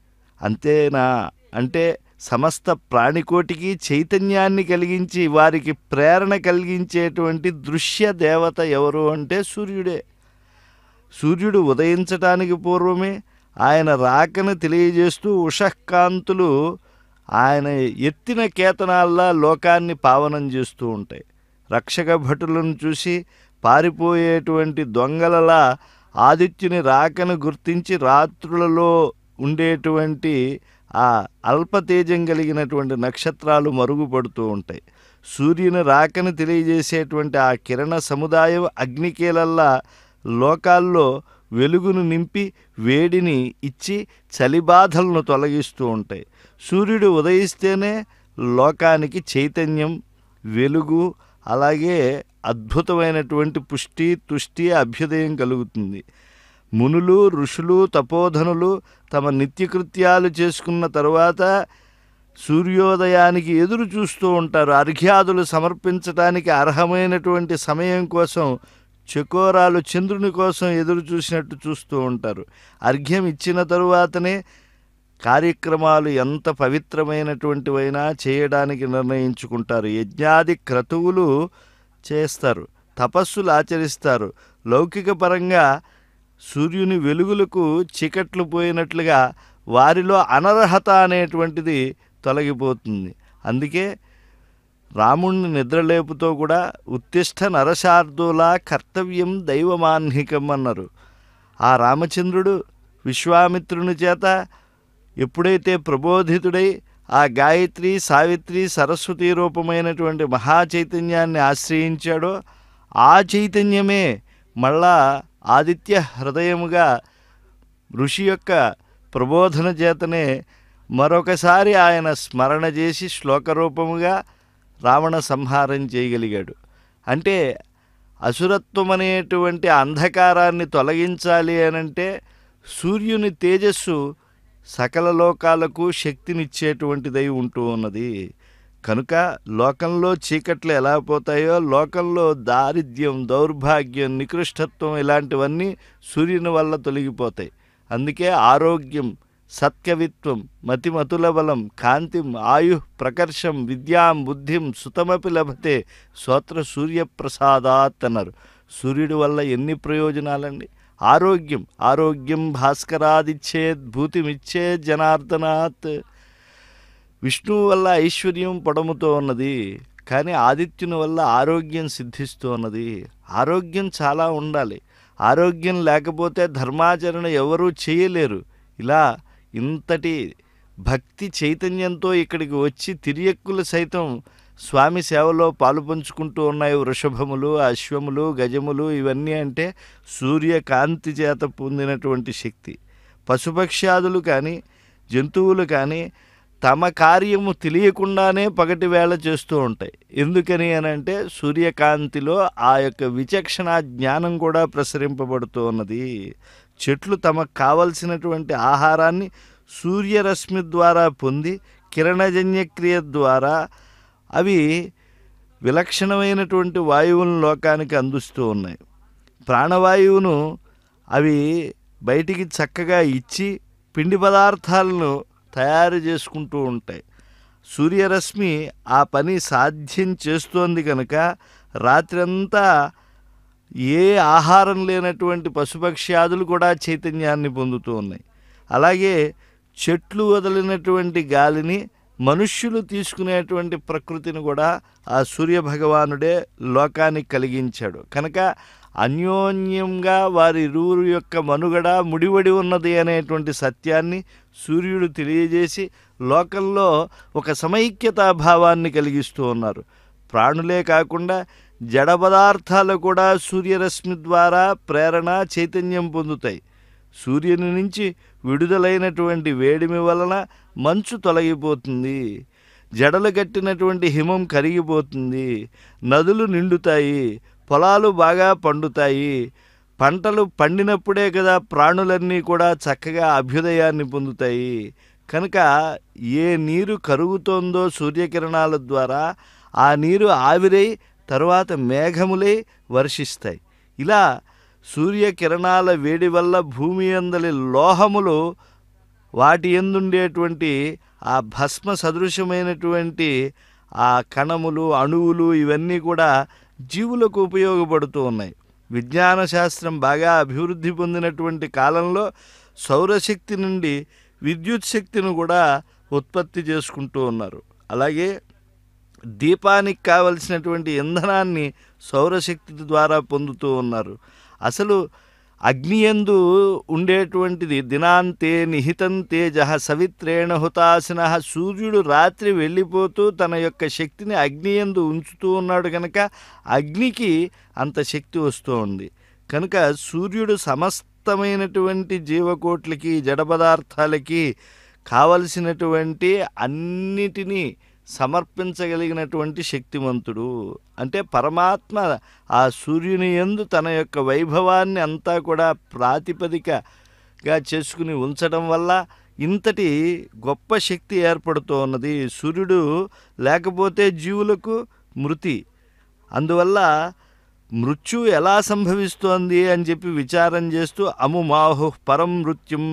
అంతేనా అంటే సమస్త ప్రాణికోటికి చైతన్యాన్ని కలిగించి వారికి ప్రేరణ కలిగించేటువంటి దృశ్య దేవత ఎవరు అంటే సూర్యుడే. సూర్యుడు ఉదయించటానికి పూర్వమే ఆయన రాకను తెలియజేస్తూ ఉషఃకాంతులు ఆయన ఎత్తిన కేతనాల్లా లోకాన్ని పావనం చేస్తూ ఉంటాయి. రక్షక భటులను చూసి పారిపోయేటువంటి దొంగలలా ఆదిత్యుని రాకను గుర్తించి రాత్రులలో ఉండేటువంటి ఆ అల్పతేజం కలిగినటువంటి నక్షత్రాలు మరుగుపడుతూ ఉంటాయి. సూర్యుని రాకను తెలియజేసేటువంటి ఆ కిరణ సముదాయం అగ్నికేలల్లా లోకాల్లో వెలుగును నింపి వేడిని ఇచ్చి చలిబాధలను తొలగిస్తూ ఉంటాయి. సూర్యుడు ఉదయిస్తేనే లోకానికి చైతన్యం, వెలుగు, అలాగే అద్భుతమైనటువంటి పుష్టి, తుష్టి, అభ్యుదయం కలుగుతుంది. మునులు, ఋషులు, తపోధనులు తమ నిత్యకృత్యాలు చేసుకున్న తరువాత సూర్యోదయానికి ఎదురు చూస్తూ ఉంటారు. అర్ఘ్యాదులు సమర్పించడానికి అర్హమైనటువంటి సమయం కోసం చకోరాలు చంద్రుని కోసం ఎదురు చూసినట్టు చూస్తూ ఉంటారు. అర్ఘ్యం ఇచ్చిన తరువాతనే కార్యక్రమాలు ఎంత పవిత్రమైనటువంటివైనా చేయడానికి నిర్ణయించుకుంటారు. యజ్ఞాది క్రతువులు చేస్తారు, తపస్సులు ఆచరిస్తారు. లౌకిక పరంగా సూర్యుని వెలుగులకు చీకట్లు పోయినట్లుగా వారిలో అనర్హత అనేటువంటిది తొలగిపోతుంది. అందుకే రాముణ్ణి నిద్రలేపుతో కూడా ఉత్తిష్ట నరశార్దూలా కర్తవ్యం దైవమాన్హికం అన్నారు. ఆ రామచంద్రుడు విశ్వామిత్రుని చేత ఎప్పుడైతే ప్రబోధితుడై ఆ గాయత్రి, సావిత్రి, సరస్వతి రూపమైనటువంటి మహాచైతన్యాన్ని ఆశ్రయించాడో ఆ చైతన్యమే మళ్ళా ఆదిత్య హృదయముగా ఋషి యొక్క ప్రబోధన చేతనే మరొకసారి ఆయన స్మరణ చేసి శ్లోకరూపముగా రావణ సంహారం చేయగలిగాడు. అంటే అసురత్వం అనేటువంటి అంధకారాన్ని తొలగించాలి అనంటే సూర్యుని తేజస్సు సకల లోకాలకు శక్తినిచ్చేటువంటిదై ఉంటూ ఉన్నది. కనుక లోకంలో చీకట్లు ఎలా పోతాయో లోకంలో దారిద్ర్యం, దౌర్భాగ్యం, నికృష్టత్వం ఇలాంటివన్నీ సూర్యుని వల్ల తొలగిపోతాయి. అందుకే ఆరోగ్యం, సత్కవిత్వం, మతిమతుల బలం, కాంతిం, ఆయు ప్రకర్షం, విద్యాం, బుద్ధిం సుతమపి లభతే స్తోత్ర సూర్యప్రసాదాత్ అన్నారు. సూర్యుడి వల్ల ఎన్ని ప్రయోజనాలండి. ఆరోగ్యం ఆరోగ్యం భాస్కరాదిచ్చేద్ భూతిమిచ్చేద్ జనార్దనాత్. విష్ణువు వల్ల ఐశ్వర్యం పొడముతో ఉన్నది, కానీ ఆదిత్యుని వల్ల ఆరోగ్యం సిద్ధిస్తూ ఉన్నది. ఆరోగ్యం చాలా ఉండాలి. ఆరోగ్యం లేకపోతే ధర్మాచరణ ఎవరూ చేయలేరు. ఇలా ఇంతటి భక్తి చైతన్యంతో ఇక్కడికి వచ్చి తిరియక్కులు సైతం స్వామి సేవలో పాలు పంచుకుంటూ ఉన్నాయి. వృషభములు, అశ్వములు, గజములు ఇవన్నీ అంటే సూర్యకాంతి చేత పొందినటువంటి శక్తి. పశుపక్ష్యాదులు కానీ జంతువులు కానీ తమ కార్యము తెలియకుండానే పగటి వేళ చేస్తూ ఉంటాయి. ఎందుకని అని అంటే సూర్యకాంతిలో ఆ యొక్క విచక్షణ జ్ఞానం కూడా ప్రసరింపబడుతూ ఉన్నది. చెట్లు తమకు కావలసినటువంటి ఆహారాన్ని సూర్యరశ్మి ద్వారా పొంది కిరణజన్యక్రియ ద్వారా అవి విలక్షణమైనటువంటి వాయువులను లోకానికి అందిస్తూ ఉన్నాయి. ప్రాణవాయువును అవి బయటికి చక్కగా ఇచ్చి పిండి పదార్థాలను తయారు చేసుకుంటూ ఉంటాయి. సూర్యరశ్మి ఆ పని సాధ్యం చేస్తోంది కనుక రాత్రంతా ఏ ఆహారం లేనటువంటి పశుపక్ష్యాదులు కూడా చైతన్యాన్ని పొందుతూ ఉన్నాయి. అలాగే చెట్లు వదిలినటువంటి గాలిని మనుష్యులు తీసుకునేటువంటి ప్రకృతిని కూడా ఆ సూర్యభగవానుడే లోకానికి కలిగించాడు. కనుక అన్యోన్యంగా వారి ఇరువురు యొక్క మనుగడ ముడివడి ఉన్నది అనేటువంటి సత్యాన్ని సూర్యుడు తెలియజేసి లోకంలో ఒక సమైక్యతాభావాన్ని కలిగిస్తూ ఉన్నారు. ప్రాణులే కాకుండా జడ పదార్థాలు కూడా సూర్యరశ్మి ద్వారా ప్రేరణ చైతన్యం పొందుతాయి. సూర్యుని నుంచి విడుదలైనటువంటి వేడిమి వలన మంచు తొలగిపోతుంది, జడలు కట్టినటువంటి హిమం కరిగిపోతుంది, నదులు నిండుతాయి, పొలాలు బాగా పండుతాయి. పంటలు పండినప్పుడే కదా ప్రాణులన్నీ కూడా చక్కగా అభ్యుదయాన్ని పొందుతాయి. కనుక ఏ నీరు కరుగుతోందో సూర్యకిరణాల ద్వారా ఆ నీరు ఆవిరై తరువాత మేఘములై వర్షిస్తాయి. ఇలా సూర్యకిరణాల వేడి వల్ల భూమి అందలి లోహములు వాటి ఎందుండేటువంటి ఆ భస్మ సదృశమైనటువంటి ఆ కణములు, అణువులు ఇవన్నీ కూడా జీవులకు ఉపయోగపడుతూ ఉన్నాయి. విజ్ఞాన శాస్త్రం బాగా అభివృద్ధి పొందినటువంటి కాలంలో సౌరశక్తి నుండి విద్యుత్ శక్తిని కూడా ఉత్పత్తి చేసుకుంటూ ఉన్నారు. అలాగే దీపానికి కావలసినటువంటి ఇంధనాన్ని సౌరశక్తి ద్వారా పొందుతూ ఉన్నారు. అసలు అగ్నియందు ఉండేటువంటిది దినాంతే నిహితం తేజ సవిత్రేణ హుతాసిన. సూర్యుడు రాత్రి వెళ్ళిపోతూ తన యొక్క శక్తిని అగ్నియందు ఉంచుతూ ఉన్నాడు కనుక అగ్నికి అంత శక్తి వస్తూ ఉంది. కనుక సూర్యుడు సమస్తమైనటువంటి జీవకోట్లకి జడ పదార్థాలకి కావలసినటువంటి అన్నిటినీ సమర్పించగలిగినటువంటి శక్తివంతుడు. అంటే పరమాత్మ ఆ సూర్యుని యందు తన యొక్క వైభవాన్ని అంతా కూడా ప్రాతిపదికగా చేసుకుని ఉంచడం వల్ల ఇంతటి గొప్ప శక్తి ఏర్పడుతూ ఉన్నది. సూర్యుడు లేకపోతే జీవులకు మృతి. అందువల్ల మృత్యు ఎలా సంభవిస్తోంది అని చెప్పి విచారం చేస్తూ అముమాహు పరం మృత్యుం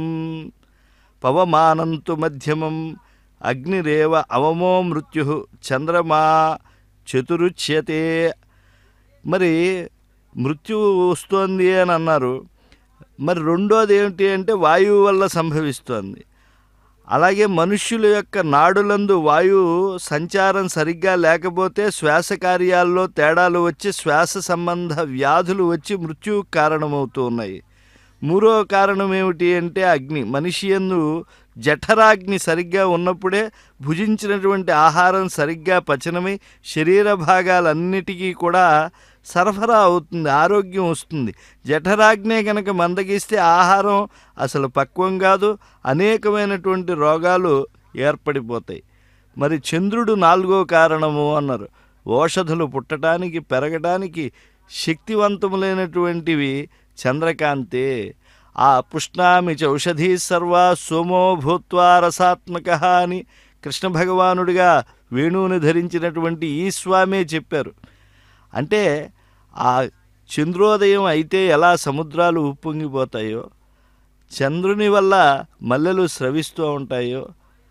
పవమానంతు మధ్యమం అగ్నిరేవ అవమో మృత్యు చంద్రమా చతురుచ్యతే. మరి మృత్యు వస్తోంది అని అన్నారు. మరి రెండోది ఏమిటి అంటే వాయువు వల్ల సంభవిస్తోంది. అలాగే మనుష్యుల యొక్క నాడులందు వాయువు సంచారం సరిగ్గా లేకపోతే శ్వాస కార్యాల్లో తేడాలు వచ్చి శ్వాస సంబంధ వ్యాధులు వచ్చి మృత్యువుకు కారణమవుతూ ఉన్నాయి. మూడో కారణం ఏమిటి అంటే అగ్ని. మనిషి యందు జఠరాగ్ని సరిగ్గా ఉన్నప్పుడే భుజించినటువంటి ఆహారం సరిగ్గా పచనమై శరీర భాగాలన్నిటికీ కూడా సరఫరా అవుతుంది, ఆరోగ్యం వస్తుంది. జఠరాగ్నే కనుక మందగిస్తే ఆహారం అసలు పక్వం కాదు, అనేకమైనటువంటి రోగాలు ఏర్పడిపోతాయి. మరి చంద్రుడు నాలుగో కారణము అన్నారు. ఓషధులు పుట్టడానికి పెరగడానికి శక్తివంతములైనటువంటివి చంద్రకాంతే. ఆ పుష్ణామి చ ఔషధీ సర్వా సోమో భూత్వా రసాత్మక అని కృష్ణ భగవానుడిగా వేణువుని ధరించినటువంటి ఈ స్వామే చెప్పారు. అంటే ఆ చంద్రోదయం అయితే ఎలా సముద్రాలు ఉప్పొంగిపోతాయో, చంద్రుని వల్ల మల్లెలు స్రవిస్తూ ఉంటాయో,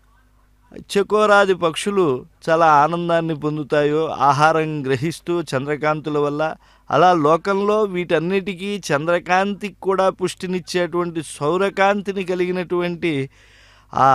చకోరాది పక్షులు చాలా ఆనందాన్ని పొందుతాయో ఆహారం గ్రహిస్తూ చంద్రకాంతుల వల్ల, అలా లోకంలో వీటన్నిటికీ చంద్రకాంతికి కూడా పుష్టినిచ్చేటువంటి సౌరకాంతిని కలిగినటువంటి ఆ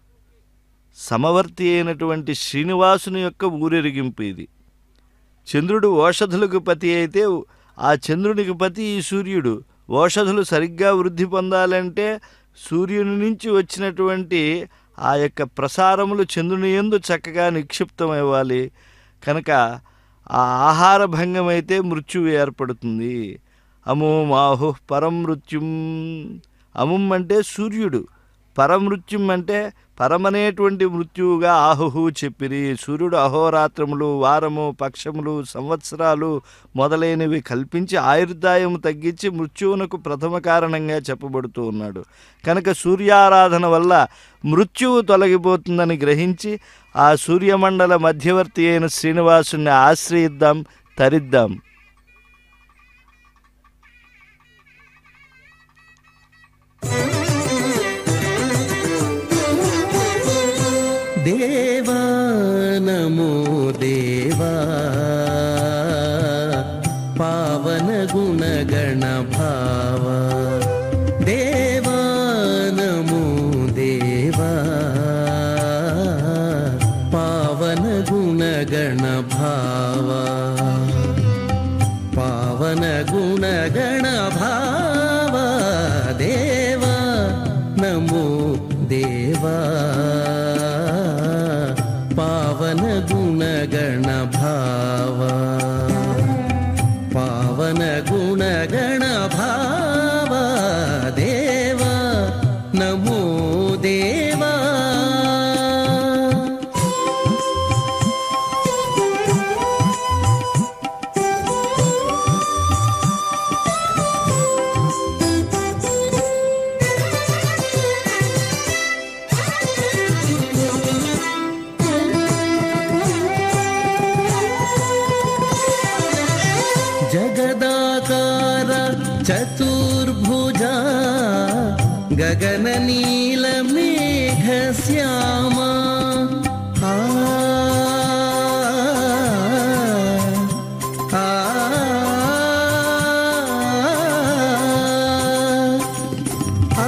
సమవర్తి అయినటువంటి శ్రీనివాసుని యొక్క ఊరెరిగింపు ఇది. చంద్రుడు ఓషధులకు పతి అయితే ఆ చంద్రునికి పతి ఈ సూర్యుడు. ఓషధులు సరిగ్గా వృద్ధి పొందాలంటే సూర్యుని నుంచి వచ్చినటువంటి ఆ యొక్క ప్రసారములు చంద్రుని యందు చక్కగా నిక్షిప్తమవ్వాలి. కనుక ఆ ఆహార భంగమైతే మృత్యువు ఏర్పడుతుంది. అమోమాహు పరమృత్యుం. అముం అంటే సూర్యుడు, పరమృత్యుం అంటే పరమనేటువంటి మృత్యువుగా ఆహుహు చెప్పిరి. సూర్యుడు అహోరాత్రములు, వారము, పక్షములు, సంవత్సరాలు మొదలైనవి కల్పించి ఆయుర్దాయము తగ్గించి మృత్యువునకు ప్రథమ కారణంగా చెప్పబడుతూ ఉన్నాడు. కనుక సూర్యారాధన వల్ల మృత్యువు తొలగిపోతుందని గ్రహించి ఆ సూర్యమండల మధ్యవర్తి అయిన శ్రీనివాసుని ఆశ్రయిద్దాం, తరిద్దాం. దేవా నమో దేవా పావన గుణగణ భావ. దేవా నమో దేవా పావన గుణగణ భావ. పావన గుణగణ భావ దేవా నమో దేవా పావన గుణగణ భావ. పావన గుణగణ భావ దేవా నమో దేవా. జగదాకార చతుర్భుజా గగన నీల మేఘ శ్యామా. ఆ ఆ ఆ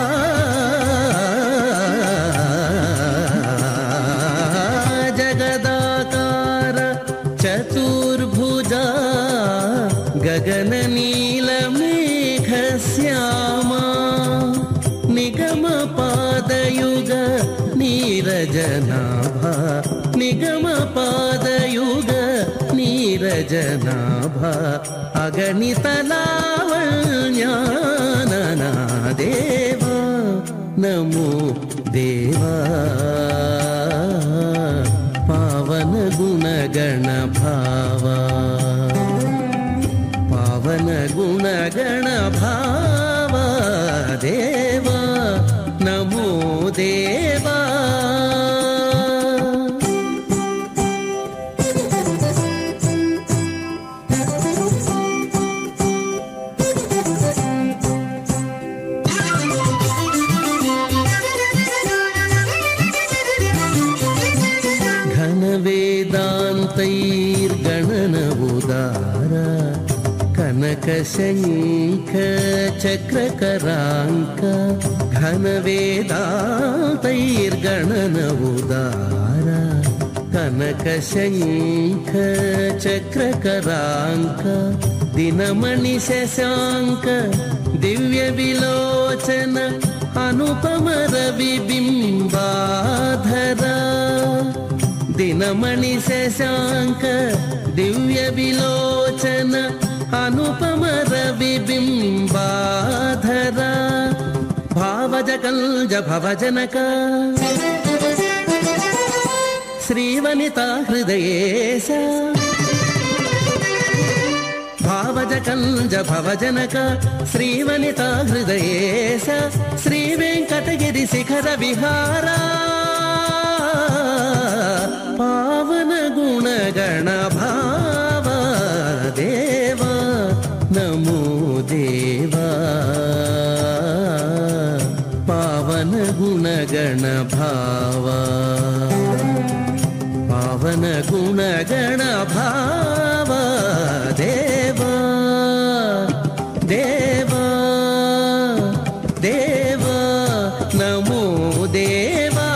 జగదాకార చతుర్భుజా గగన నీల మేఘ శ్యామా. నిగమ పాదయుగ నీరజనాభ. నిగమ పాదయుగ నీరజనాభ. అగణిత లావణ్యాననా దేవా నమో దేవా పావన గుణగణ భావ. పావన గుణగణ భావ దేవా నమో దేవా. ఘన వేదాంతైర్గణన ఉదార కనక శంఖ చక్రకరాంక. ఘన వేదాంతైర్గణన ఉదార కనక శంఖ చక్రకరాంక. దినమణి శశాంక దివ్య విలోచన అనుపమ రవి బింబాధర. దినమణి శశాంక దివ్య విలోచన అనుపమ రవి బింబాధర. భావజ కల్జ భవజనక శ్రీవనిత హృదయేశ. భావజ కల్జ భవజనక శ్రీవనిత హృదయేశ. శ్రీ వెంకటగిరి శిఖర విహార. పావన గుణగణ భావ దేవా నమో దేవా పావన గుణగణ భావ. పావన గుణగణ భావ దేవా దేవా దేవా నమో దేవా.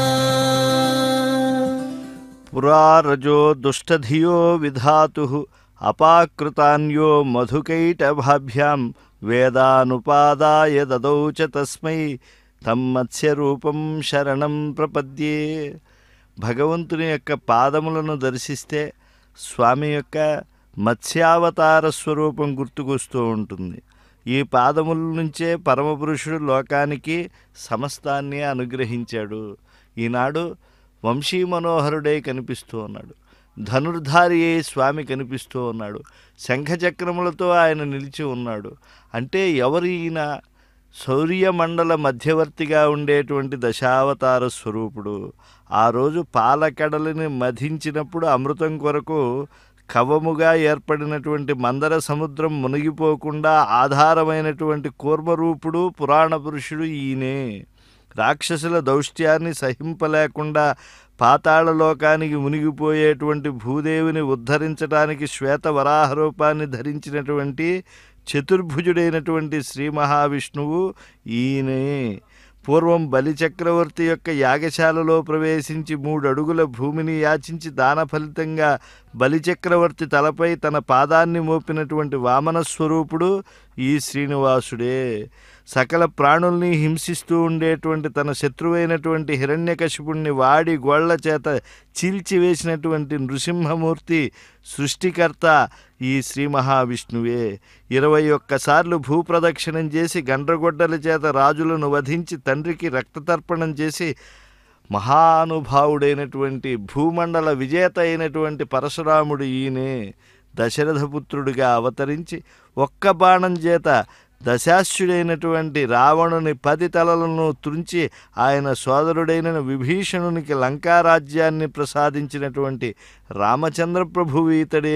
పురారజో దుష్టధియో విధాతు అపాకృతాన్యో మధుకైటభాభ్యాం వేదానుపాదాయ దదౌ చ తస్మై తం మత్స్యరూపం శరణం ప్రపద్యే. భగవంతుని యొక్క పాదములను దర్శిస్తే స్వామి యొక్క మత్స్యావతార స్వరూపం గుర్తుకొస్తూ ఉంటుంది. ఈ పాదముల నుంచే పరమపురుషుడు లోకానికి సమస్తాన్ని అనుగ్రహించాడు. ఈనాడు వంశీ మనోహరుడై కనిపిస్తూ ఉన్నాడు. ధనుర్ధారి అయి స్వామి కనిపిస్తూ ఉన్నాడు. శంఖచక్రములతో ఆయన నిలిచి ఉన్నాడు. అంటే ఎవరు ఈయన? సౌర్యమండల మధ్యవర్తిగా ఉండేటువంటి దశావతార స్వరూపుడు. ఆ రోజు పాలకడలిని మధించినప్పుడు అమృతం కొరకు కవముగా ఏర్పడినటువంటి మందర సముద్రం మునిగిపోకుండా ఆధారమైనటువంటి కూర్మరూపుడు పురాణ పురుషుడు ఈయనే. రాక్షసుల దౌష్ట్యాన్ని సహింపలేకుండా పాతాళలోకానికి మునిగిపోయేటువంటి భూదేవిని ఉద్ధరించడానికి శ్వేత వరాహ రూపాన్ని ధరించినటువంటి చతుర్భుజుడైనటువంటి శ్రీ మహావిష్ణువు ఈయనే. పూర్వం బలిచక్రవర్తి యొక్క యాగశాలలో ప్రవేశించి మూడు అడుగుల భూమిని యాచించి దాన ఫలితంగా బలిచక్రవర్తి తలపై తన పాదాన్ని మోపినటువంటి వామన స్వరూపుడు ఈ శ్రీనివాసుడే. సకల ప్రాణుల్ని హింసిస్తూ ఉండేటువంటి తన శత్రువైనటువంటి హిరణ్యకశిపుణ్ణి వాడి గోళ్ల చేత చీల్చివేసినటువంటి నృసింహమూర్తి సృష్టికర్త ఈ శ్రీ మహావిష్ణువే. ఇరవై ఒక్కసార్లు భూప్రదక్షిణం చేసి గండ్రగొడ్డల చేత రాజులను వధించి తండ్రికి రక్తతర్పణం చేసి మహానుభావుడైనటువంటి భూమండల విజేత అయినటువంటి పరశురాముడు ఈయనే. దశరథపుత్రుడిగా అవతరించి ఒక్క బాణం చేత దశాశ్యుడైనటువంటి రావణుని పది తలలను త్రుంచి ఆయన సోదరుడైన విభీషణునికి లంకారాజ్యాన్ని ప్రసాదించినటువంటి రామచంద్ర ప్రభువు ఇతడే.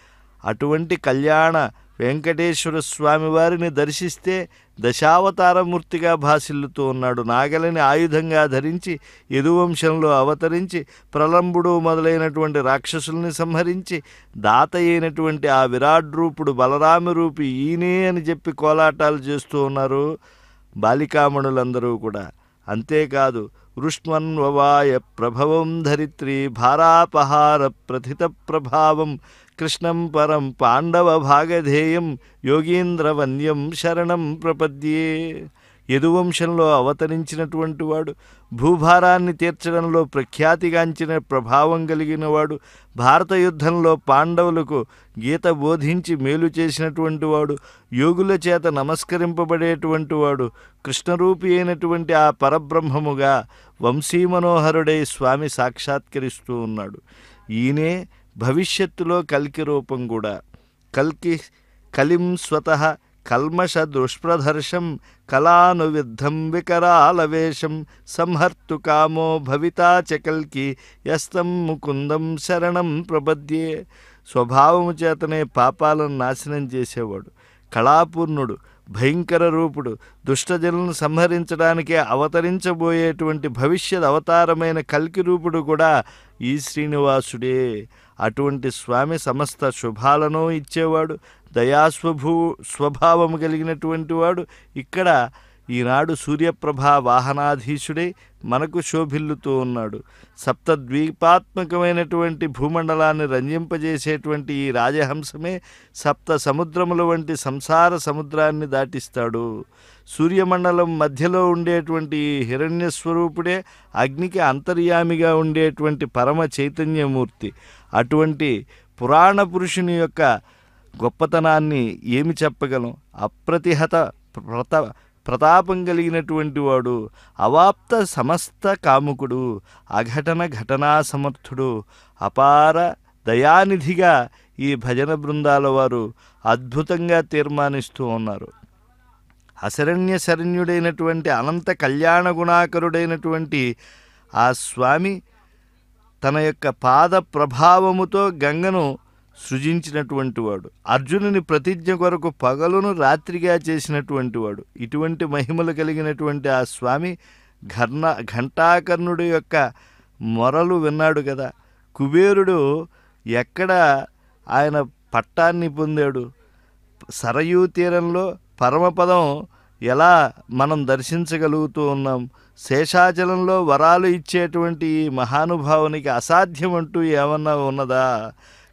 అటువంటి కళ్యాణ వెంకటేశ్వర స్వామి వారిని దర్శిస్తే దశావతారమూర్తిగా భాసిల్లుతూ ఉన్నాడు. నాగలిని ఆయుధంగా ధరించి యదువంశంలో అవతరించి ప్రలంబుడు మొదలైనటువంటి రాక్షసుల్ని సంహరించి దాత అయినటువంటి ఆ విరాట్ రూపుడు బలరామ రూపి ఈయనే అని చెప్పి కోలాటాలు చేస్తూ ఉన్నారు బాలికామణులందరూ కూడా. అంతేకాదు వృష్ణ్వన్వవాయ ప్రభవం ధరిత్రి భారాపహార ప్రథిత ప్రభావం కృష్ణం పరం పాండవ భాగధేయం యోగీంద్రవన్యం శరణం ప్రపద్యే. యదువంశంలో అవతరించినటువంటి వాడు, భూభారాన్ని తీర్చడంలో ప్రఖ్యాతిగాంచిన ప్రభావం కలిగిన వాడు, భారత యుద్ధంలో పాండవులకు గీత బోధించి మేలు చేసినటువంటి వాడు, యోగుల చేత నమస్కరింపబడేటువంటి వాడు, కృష్ణరూపి అయినటువంటి ఆ పరబ్రహ్మముగా వంశీమనోహరుడై స్వామి సాక్షాత్కరిస్తూ ఉన్నాడు. ఈయనే భవిష్యత్తులో కల్కి రూపం కూడా. కల్కి కలిం స్వతః కల్మష దుష్ప్రదర్శం కళానువిద్ధం వికరాలవేషం సంహర్తు కామో భవితా చ కల్కి యస్తం ముకుందం శరణం ప్రపద్యే. స్వభావము చేతనే పాపాలను నాశనం చేసేవాడు, కళాపూర్ణుడు, భయంకర రూపుడు, దుష్టజనులను సంహరించడానికే అవతరించబోయేటువంటి భవిష్యత్ అవతారమైన కల్కి రూపుడు కూడా ఈ శ్రీనివాసుడే. అటువంటి స్వామి సమస్త శుభాలను ఇచ్చేవాడు, దయాస్వభూ స్వభావము కలిగినటువంటి వాడు. ఇక్కడ ఈనాడు సూర్యప్రభా వాహనాధీశుడై మనకు శోభిల్లుతూ ఉన్నాడు. సప్తద్వీపాత్మకమైనటువంటి భూమండలాన్ని రంజింపజేసేటువంటి ఈ రాజహంసమే సప్త సముద్రముల వంటి సంసార సముద్రాన్ని దాటిస్తాడు. సూర్యమండలం మధ్యలో ఉండేటువంటి ఈ హిరణ్యస్వరూపుడే అగ్నికి అంతర్యామిగా ఉండేటువంటి పరమ చైతన్యమూర్తి. అటువంటి పురాణ పురుషుని యొక్క గొప్పతనాన్ని ఏమి చెప్పగలం? అప్రతిహత ప్రత ప్రతాపం కలిగినటువంటి వాడు, అవాప్త సమస్త కాముకుడు, అఘటన ఘటనా సమర్థుడు, అపార దయానిధిగా ఈ భజన బృందాల వారు అద్భుతంగా తీర్మానిస్తూ ఉన్నారు. అశరణ్య శరణ్యుడైనటువంటి అనంత కళ్యాణ గుణాకరుడైనటువంటి ఆ స్వామి తన యొక్క పాద ప్రభావముతో గంగను సృజించినటువంటి వాడు, అర్జునుని ప్రతిజ్ఞ కొరకు పగలును రాత్రిగా చేసినటువంటి వాడు. ఇటువంటి మహిమలు కలిగినటువంటి ఆ స్వామి ఘర్ణ ఘంటాకర్ణుడి యొక్క మొరలు విన్నాడు కదా. కుబేరుడు ఎక్కడ ఆయన పట్టాన్ని పొందాడు? సరయూ తీరంలో పరమపదం ఎలా మనం దర్శించగలుగుతూ ఉన్నాం? శేషాచలంలో వరాలు ఇచ్చేటువంటి ఈ మహానుభావునికి అసాధ్యం అంటూ ఏమన్నా ఉన్నదా?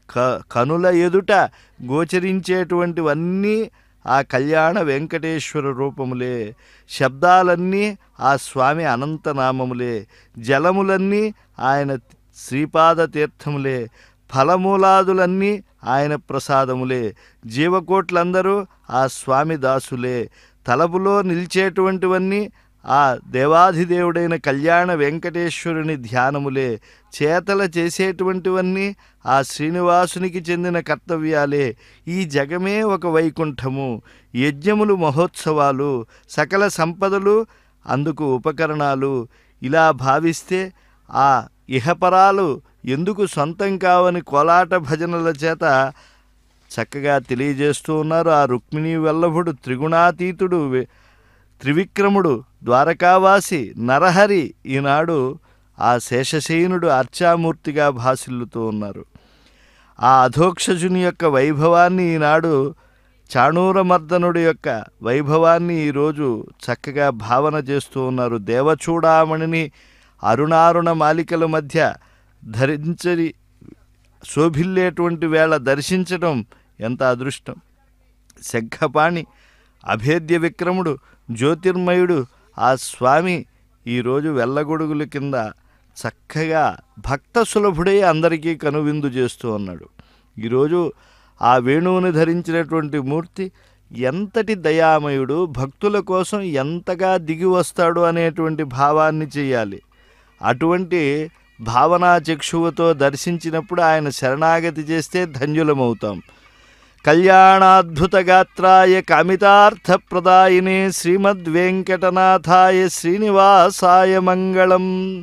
క కనుల ఎదుట గోచరించేటువంటివన్నీ ఆ కళ్యాణ వెంకటేశ్వర రూపములే. శబ్దాలన్నీ ఆ స్వామి అనంతనామములే. జలములన్నీ ఆయన శ్రీపాద తీర్థములే. ఫలమూలాదులన్నీ ఆయన ప్రసాదములే. జీవకోట్లందరూ ఆ స్వామి దాసులే. తలపులో నిలిచేటువంటివన్నీ ఆ దేవాధిదేవుడైన కళ్యాణ వెంకటేశ్వరుని ధ్యానములే. చేతల చేసేటువంటివన్నీ ఆ శ్రీనివాసునికి చెందిన కర్తవ్యాలే. ఈ జగమే ఒక వైకుంఠము. యజ్ఞములు మహోత్సవాలు, సకల సంపదలు అందుకు ఉపకరణాలు. ఇలా భావిస్తే ఆ ఇహపరాలు ఎందుకు సొంతం కావని కోలాట భజనల చేత చక్కగా తెలియజేస్తూ ఉన్నారు. ఆ రుక్మిణీ వల్లభుడు, త్రిగుణాతీతుడు, త్రివిక్రముడు, ద్వారకావాసి, నరహరి ఈనాడు ఆ శేషశయనుడు అర్చామూర్తిగా భాసిల్లుతూ ఉన్నారు. ఆ అధోక్షజుని యొక్క వైభవాన్ని ఈనాడు, చాణూరమర్దనుడి యొక్క వైభవాన్ని ఈరోజు చక్కగా భావన చేస్తూ ఉన్నారు. దేవచూడామణిని అరుణారుణ మాలికల మధ్య ధరించి శోభిల్లేటువంటి వేళ దర్శించడం ఎంత అదృష్టం. శంఖపాణి, అభేద్య విక్రముడు, జ్యోతిర్మయుడు ఆ స్వామి ఈరోజు వెళ్ళగొడుగుల కింద చక్కగా భక్త సులభుడై అందరికీ కనువిందు చేస్తూ ఉన్నాడు. ఈరోజు ఆ వేణువుని ధరించినటువంటి మూర్తి ఎంతటి దయామయుడు, భక్తుల కోసం ఎంతగా దిగి వస్తాడు అనేటువంటి భావాన్ని చెయ్యాలి. అటువంటి భావనా చక్షువుతో దర్శించినప్పుడు ఆయన శరణాగతి చేస్తే ధన్యులమవుతాం. కళ్యాణాద్భుత గాత్రాయ కామితార్థప్రదాయినే శ్రీమద్వేంకటనాథాయ శ్రీనివాసాయ మంగళం.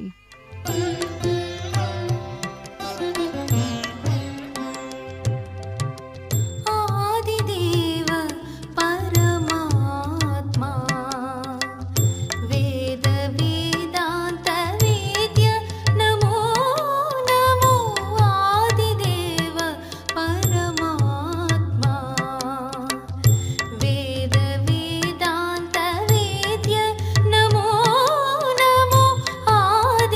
ఆదిదేవ పరమాత్మా వేద వేదాంత వేద్య నమో నమో. ఆదిదేవ పరమాత్మా వేద వేదాంత వేద్య నమో నమో. ఆదిదేవ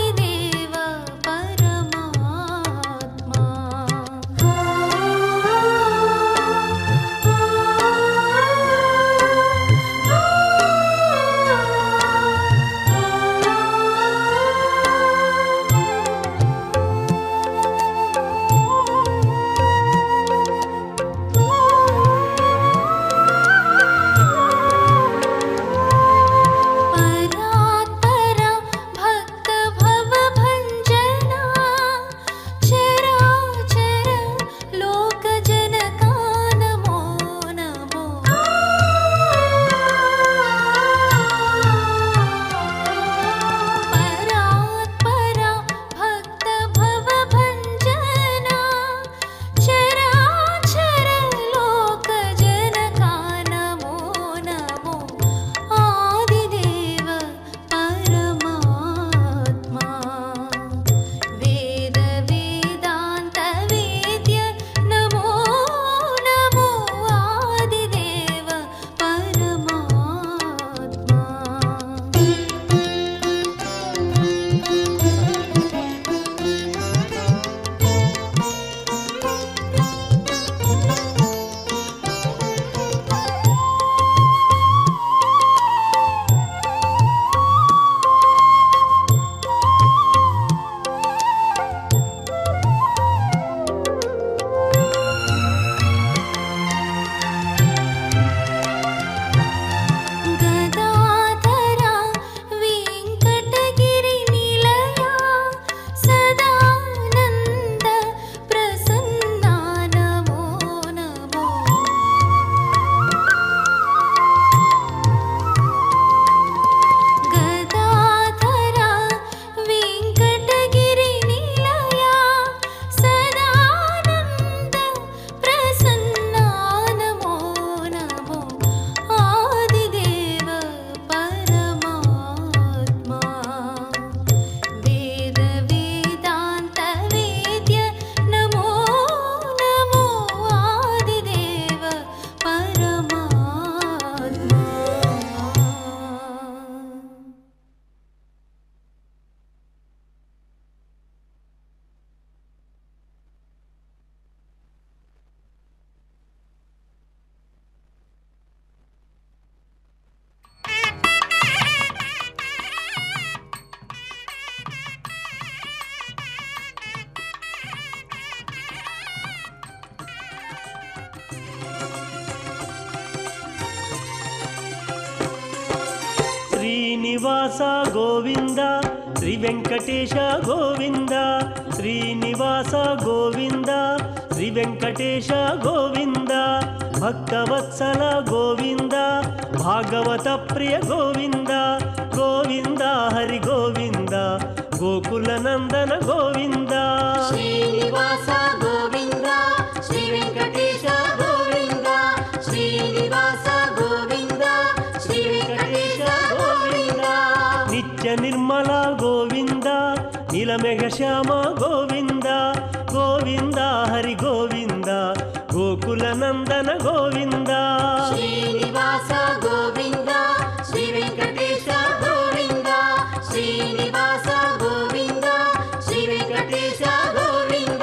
శ్రీనివాస గోవింద శ్రీ వెంకటేశ గోవింద శ్రీనివాస గోవింద శ్రీ వెంకటేశ గోవింద భక్తవత్సల గోవింద భాగవత ప్రియ గోవింద గోవింద హరి గోవింద గోకుల నందన గోవింద శ్రీనివాస గోవింద శ్రీ వెంకటేశ గోవింద శ్రీనివాస గోవింద శ్రీ వెంకటేశ గోవింద నిత్య నిర్మల గోవింద నీలమేఘ శ్యామ గోవింద గోవింద హరి గోవింద గోకుల నందన గోవింద శ్రీనివాస గోవింద శ్రీ వెంకటేశ గోవింద శ్రీనివాస గోవింద శ్రీ వెంకటేశ గోవింద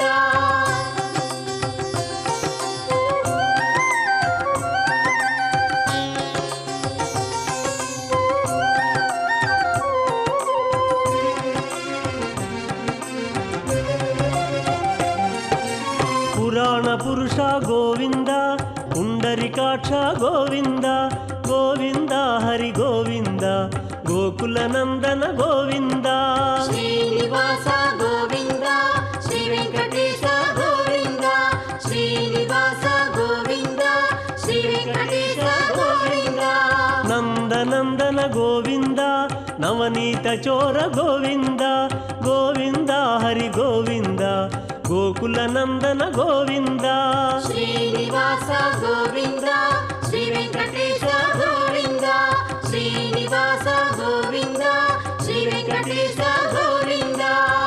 పురాణ పురుష గోవింద పుండరికాక్ష గోవింద గోవింద హరి గోవింద గోకుల నందన గోవింద శ్రీనివాస గోవింద శ్రీ వెంకటేశ గోవింద శ్రీనివాస గోవింద శ్రీ వెంకటేశ గోవింద నందనందన గోవింద నవనీత చోర గోవింద గోవింద హరి గోవింద గోకుల నందన గోవింద శ్రీనివాస గోవింద శ్రీ వెంకటేశ గోవింద శ్రీనివాస గోవింద శ్రీ వెంకటేశ గోవింద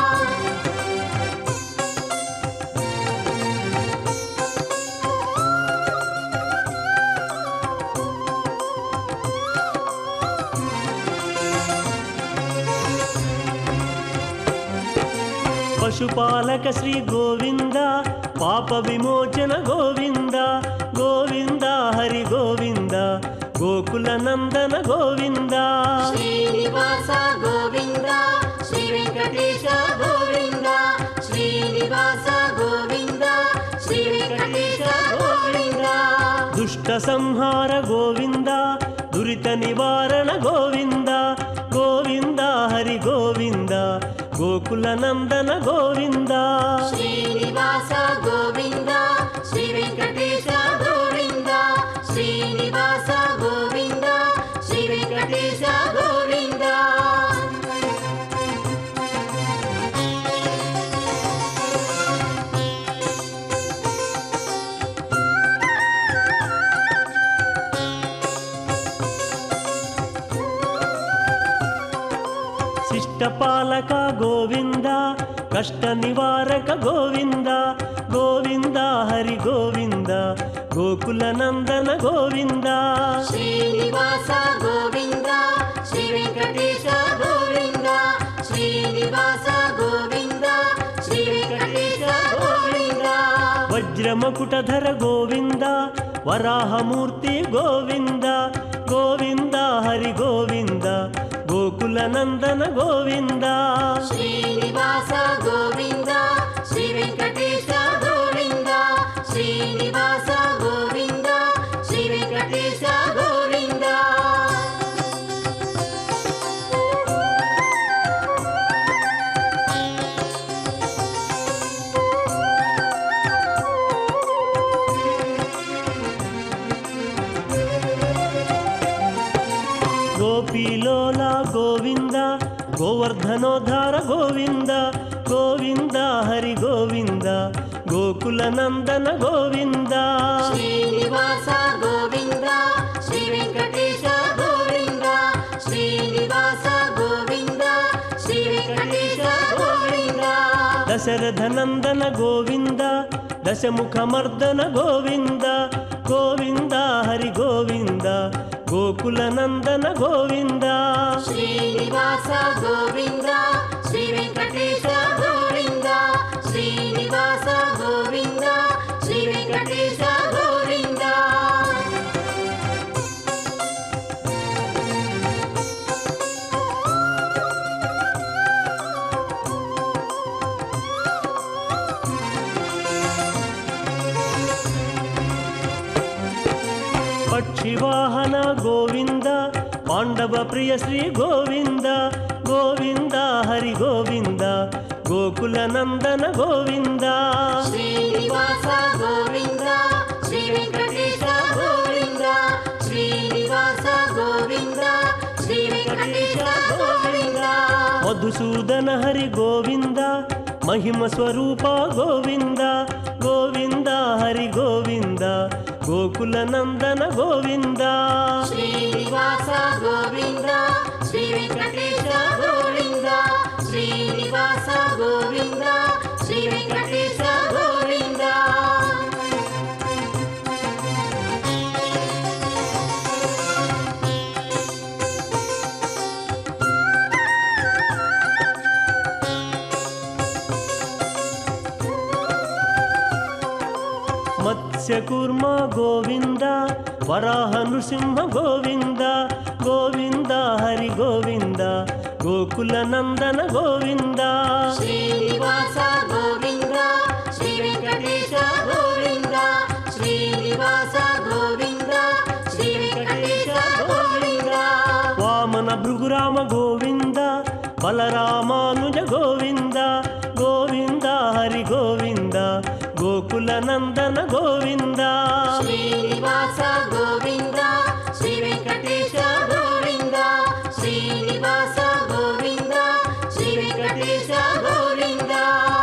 పశుపాలక శ్రీ గోవింద పాప విమోచన గోవింద గోవింద హరి గోవింద గోకుల నందన గోవింద శ్రీనివాస గోవింద శ్రీ వెంకటేశ గోవింద శ్రీనివాస గోవింద శ్రీ వెంకటేశ గోవింద దుష్ట సంహార గోవింద దురిత నివారణ గోవింద గోవింద హరి గోవింద గోకుల నందన గోవింద శ్రీనివాస గోవింద శ్రీ వెంకటేశ గోవింద శ్రీనివాస గోవింద శ్రీ వెంకటేశ గోవింద శిష్టపాలక గోవింద కష్ట నివారక గోవింద గోవింద హరి గోవింద గోకుల నందన గోవింద శ్రీనివాస గోవింద శ్రీ వెంకటేశ గోవింద శ్రీనివాస గోవింద శ్రీ వెంకటేశ గోవింద వజ్రమకుటధర గోవింద వరాహమూర్తి గోవింద గోవింద హరి గోవింద గోకుల నందన గోవింద శ్రీనివాస గోవింద శ్రీ వెంకటేశ గోవింద శ్రీనివాస గోవింద శ్రీ వెంకటేశ గోవింద గోపీలోల గోవింద గోవర్ధనోద్ధార గోవింద గోవింద హరి గోవింద గోకుల నందన గోవింద శ్రీనివాస గోవింద శ్రీ వెంకటేశ గోవింద శ్రీనివాస గోవింద శ్రీ వెంకటేశ గోవింద దశరథ నందన గోవింద దశముఖమర్దన గోవింద గోవింద హరి గోవింద గోకుల నందన గోవింద శ్రీనివాస గోవింద శ్రీ వెంకటేశ గోవింద శ్రీనివాస గోవింద శ్రీ వెంకటేశ గోవింద పక్షివాహన గోవింద పాండవ ప్రియ శ్రీ గోవింద గోవింద హరి గోవింద గోకుల నందన గోవింద శ్రీనివాస గోవింద శ్రీ వెంకటేశ గోవింద శ్రీనివాస గోవింద శ్రీ వెంకటేశ గోవింద మధుసూదన హరి గోవింద మహిమ స్వరూప గోవింద గోవింద హరి గోవింద గోకుల నందన గోవింద శ్రీనివాస గోవింద శ్రీ వెంకటేశ గోవింద శ్రీనివాస గోవింద శ్రీ వెంకటేశ గోవింద మత్స్యకూర్మ గోవింద వరాహ నృసింహ గోవింద గోవింద హరి గోవింద గోకుల నందన గోవింద శ్రీనివాస గోవింద శ్రీ వెంకటేశ గోవింద శ్రీనివాస గోవింద శ్రీ వెంకటేశ గోవింద వామన భృగురామ గోవింద బలరామానుజ గోవింద గోవింద హరి గోవింద గోకుల నందన గోవింద శ్రీనివాస గోవింద శ్రీ వెంకటేశ గోవింద శ్రీనివాస గోవింద శ్రీ వెంకటేశ గోవింద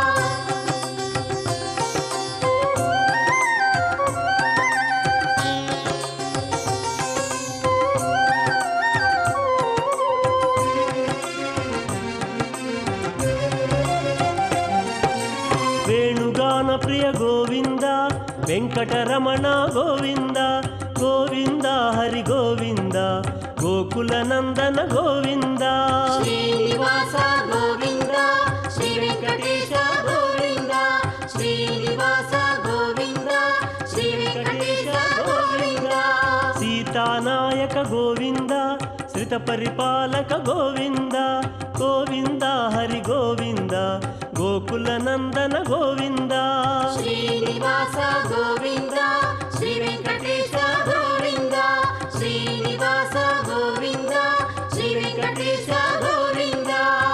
వేణుగాన ప్రియ గోవింద వెంకటరమణ గోవింద గోవింద హరి గోవింద గోకుల నందన గోవింద శ్రీనివాస గోవింద శ్రీ వెంకటేశ గోవింద శ్రీనివాస గోవింద శ్రీ వెంకటేశ గోవింద సీతానాయక గోవింద శ్రిత పరిపాలక గోవింద గోవింద హరి గోవింద గోకుల నందన గోవింద శ్రీనివాస గోవింద శ్రీ వెంకటేశ గోవింద శ్రీనివాస గోవింద శ్రీ వెంకటేశ గోవింద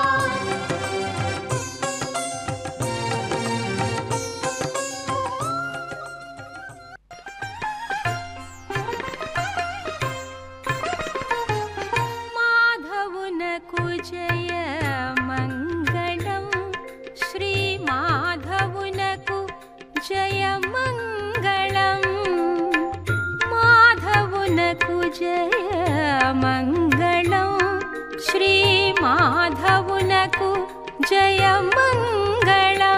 మాధవునకు జయ మంగళం శ్రీ మాధవునకు జయ మంగళం మాధవునకు జయ మంగళం శ్రీ మాధవునకు జయ మంగళం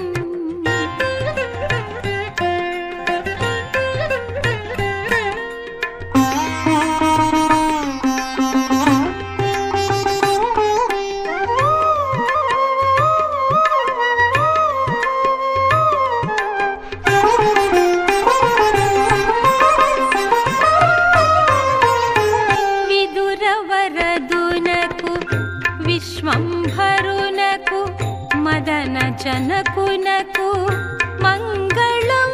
విదురవరదునకు విశ్వంభరునకు మదన జనకునకు మంగళం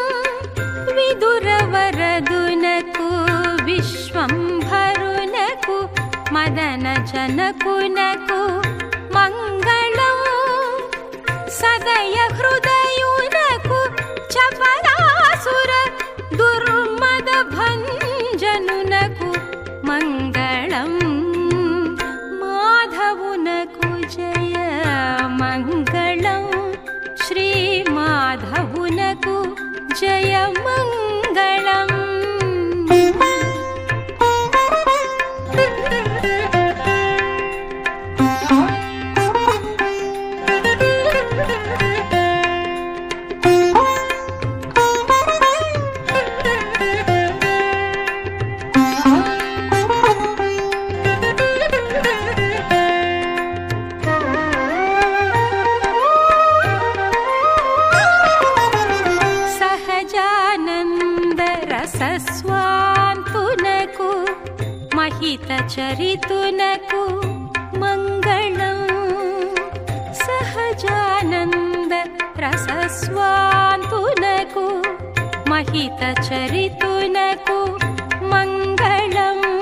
విదురవరదునకు విశ్వంభరునకు మదన జనకునకు మంగళం సదయ హృదయునకు చపరాసుర దుర్మద భంజనునకు మంగళం మాధవునకు జయ మంగళం శ్రీ మాధవునకు జయ మంగళం సహజానంద రసస్వాంతునకు మహిత చరితునకు మంగళం సహజానంద రసస్వాంతునకు మహిత చరితునకు మంగళం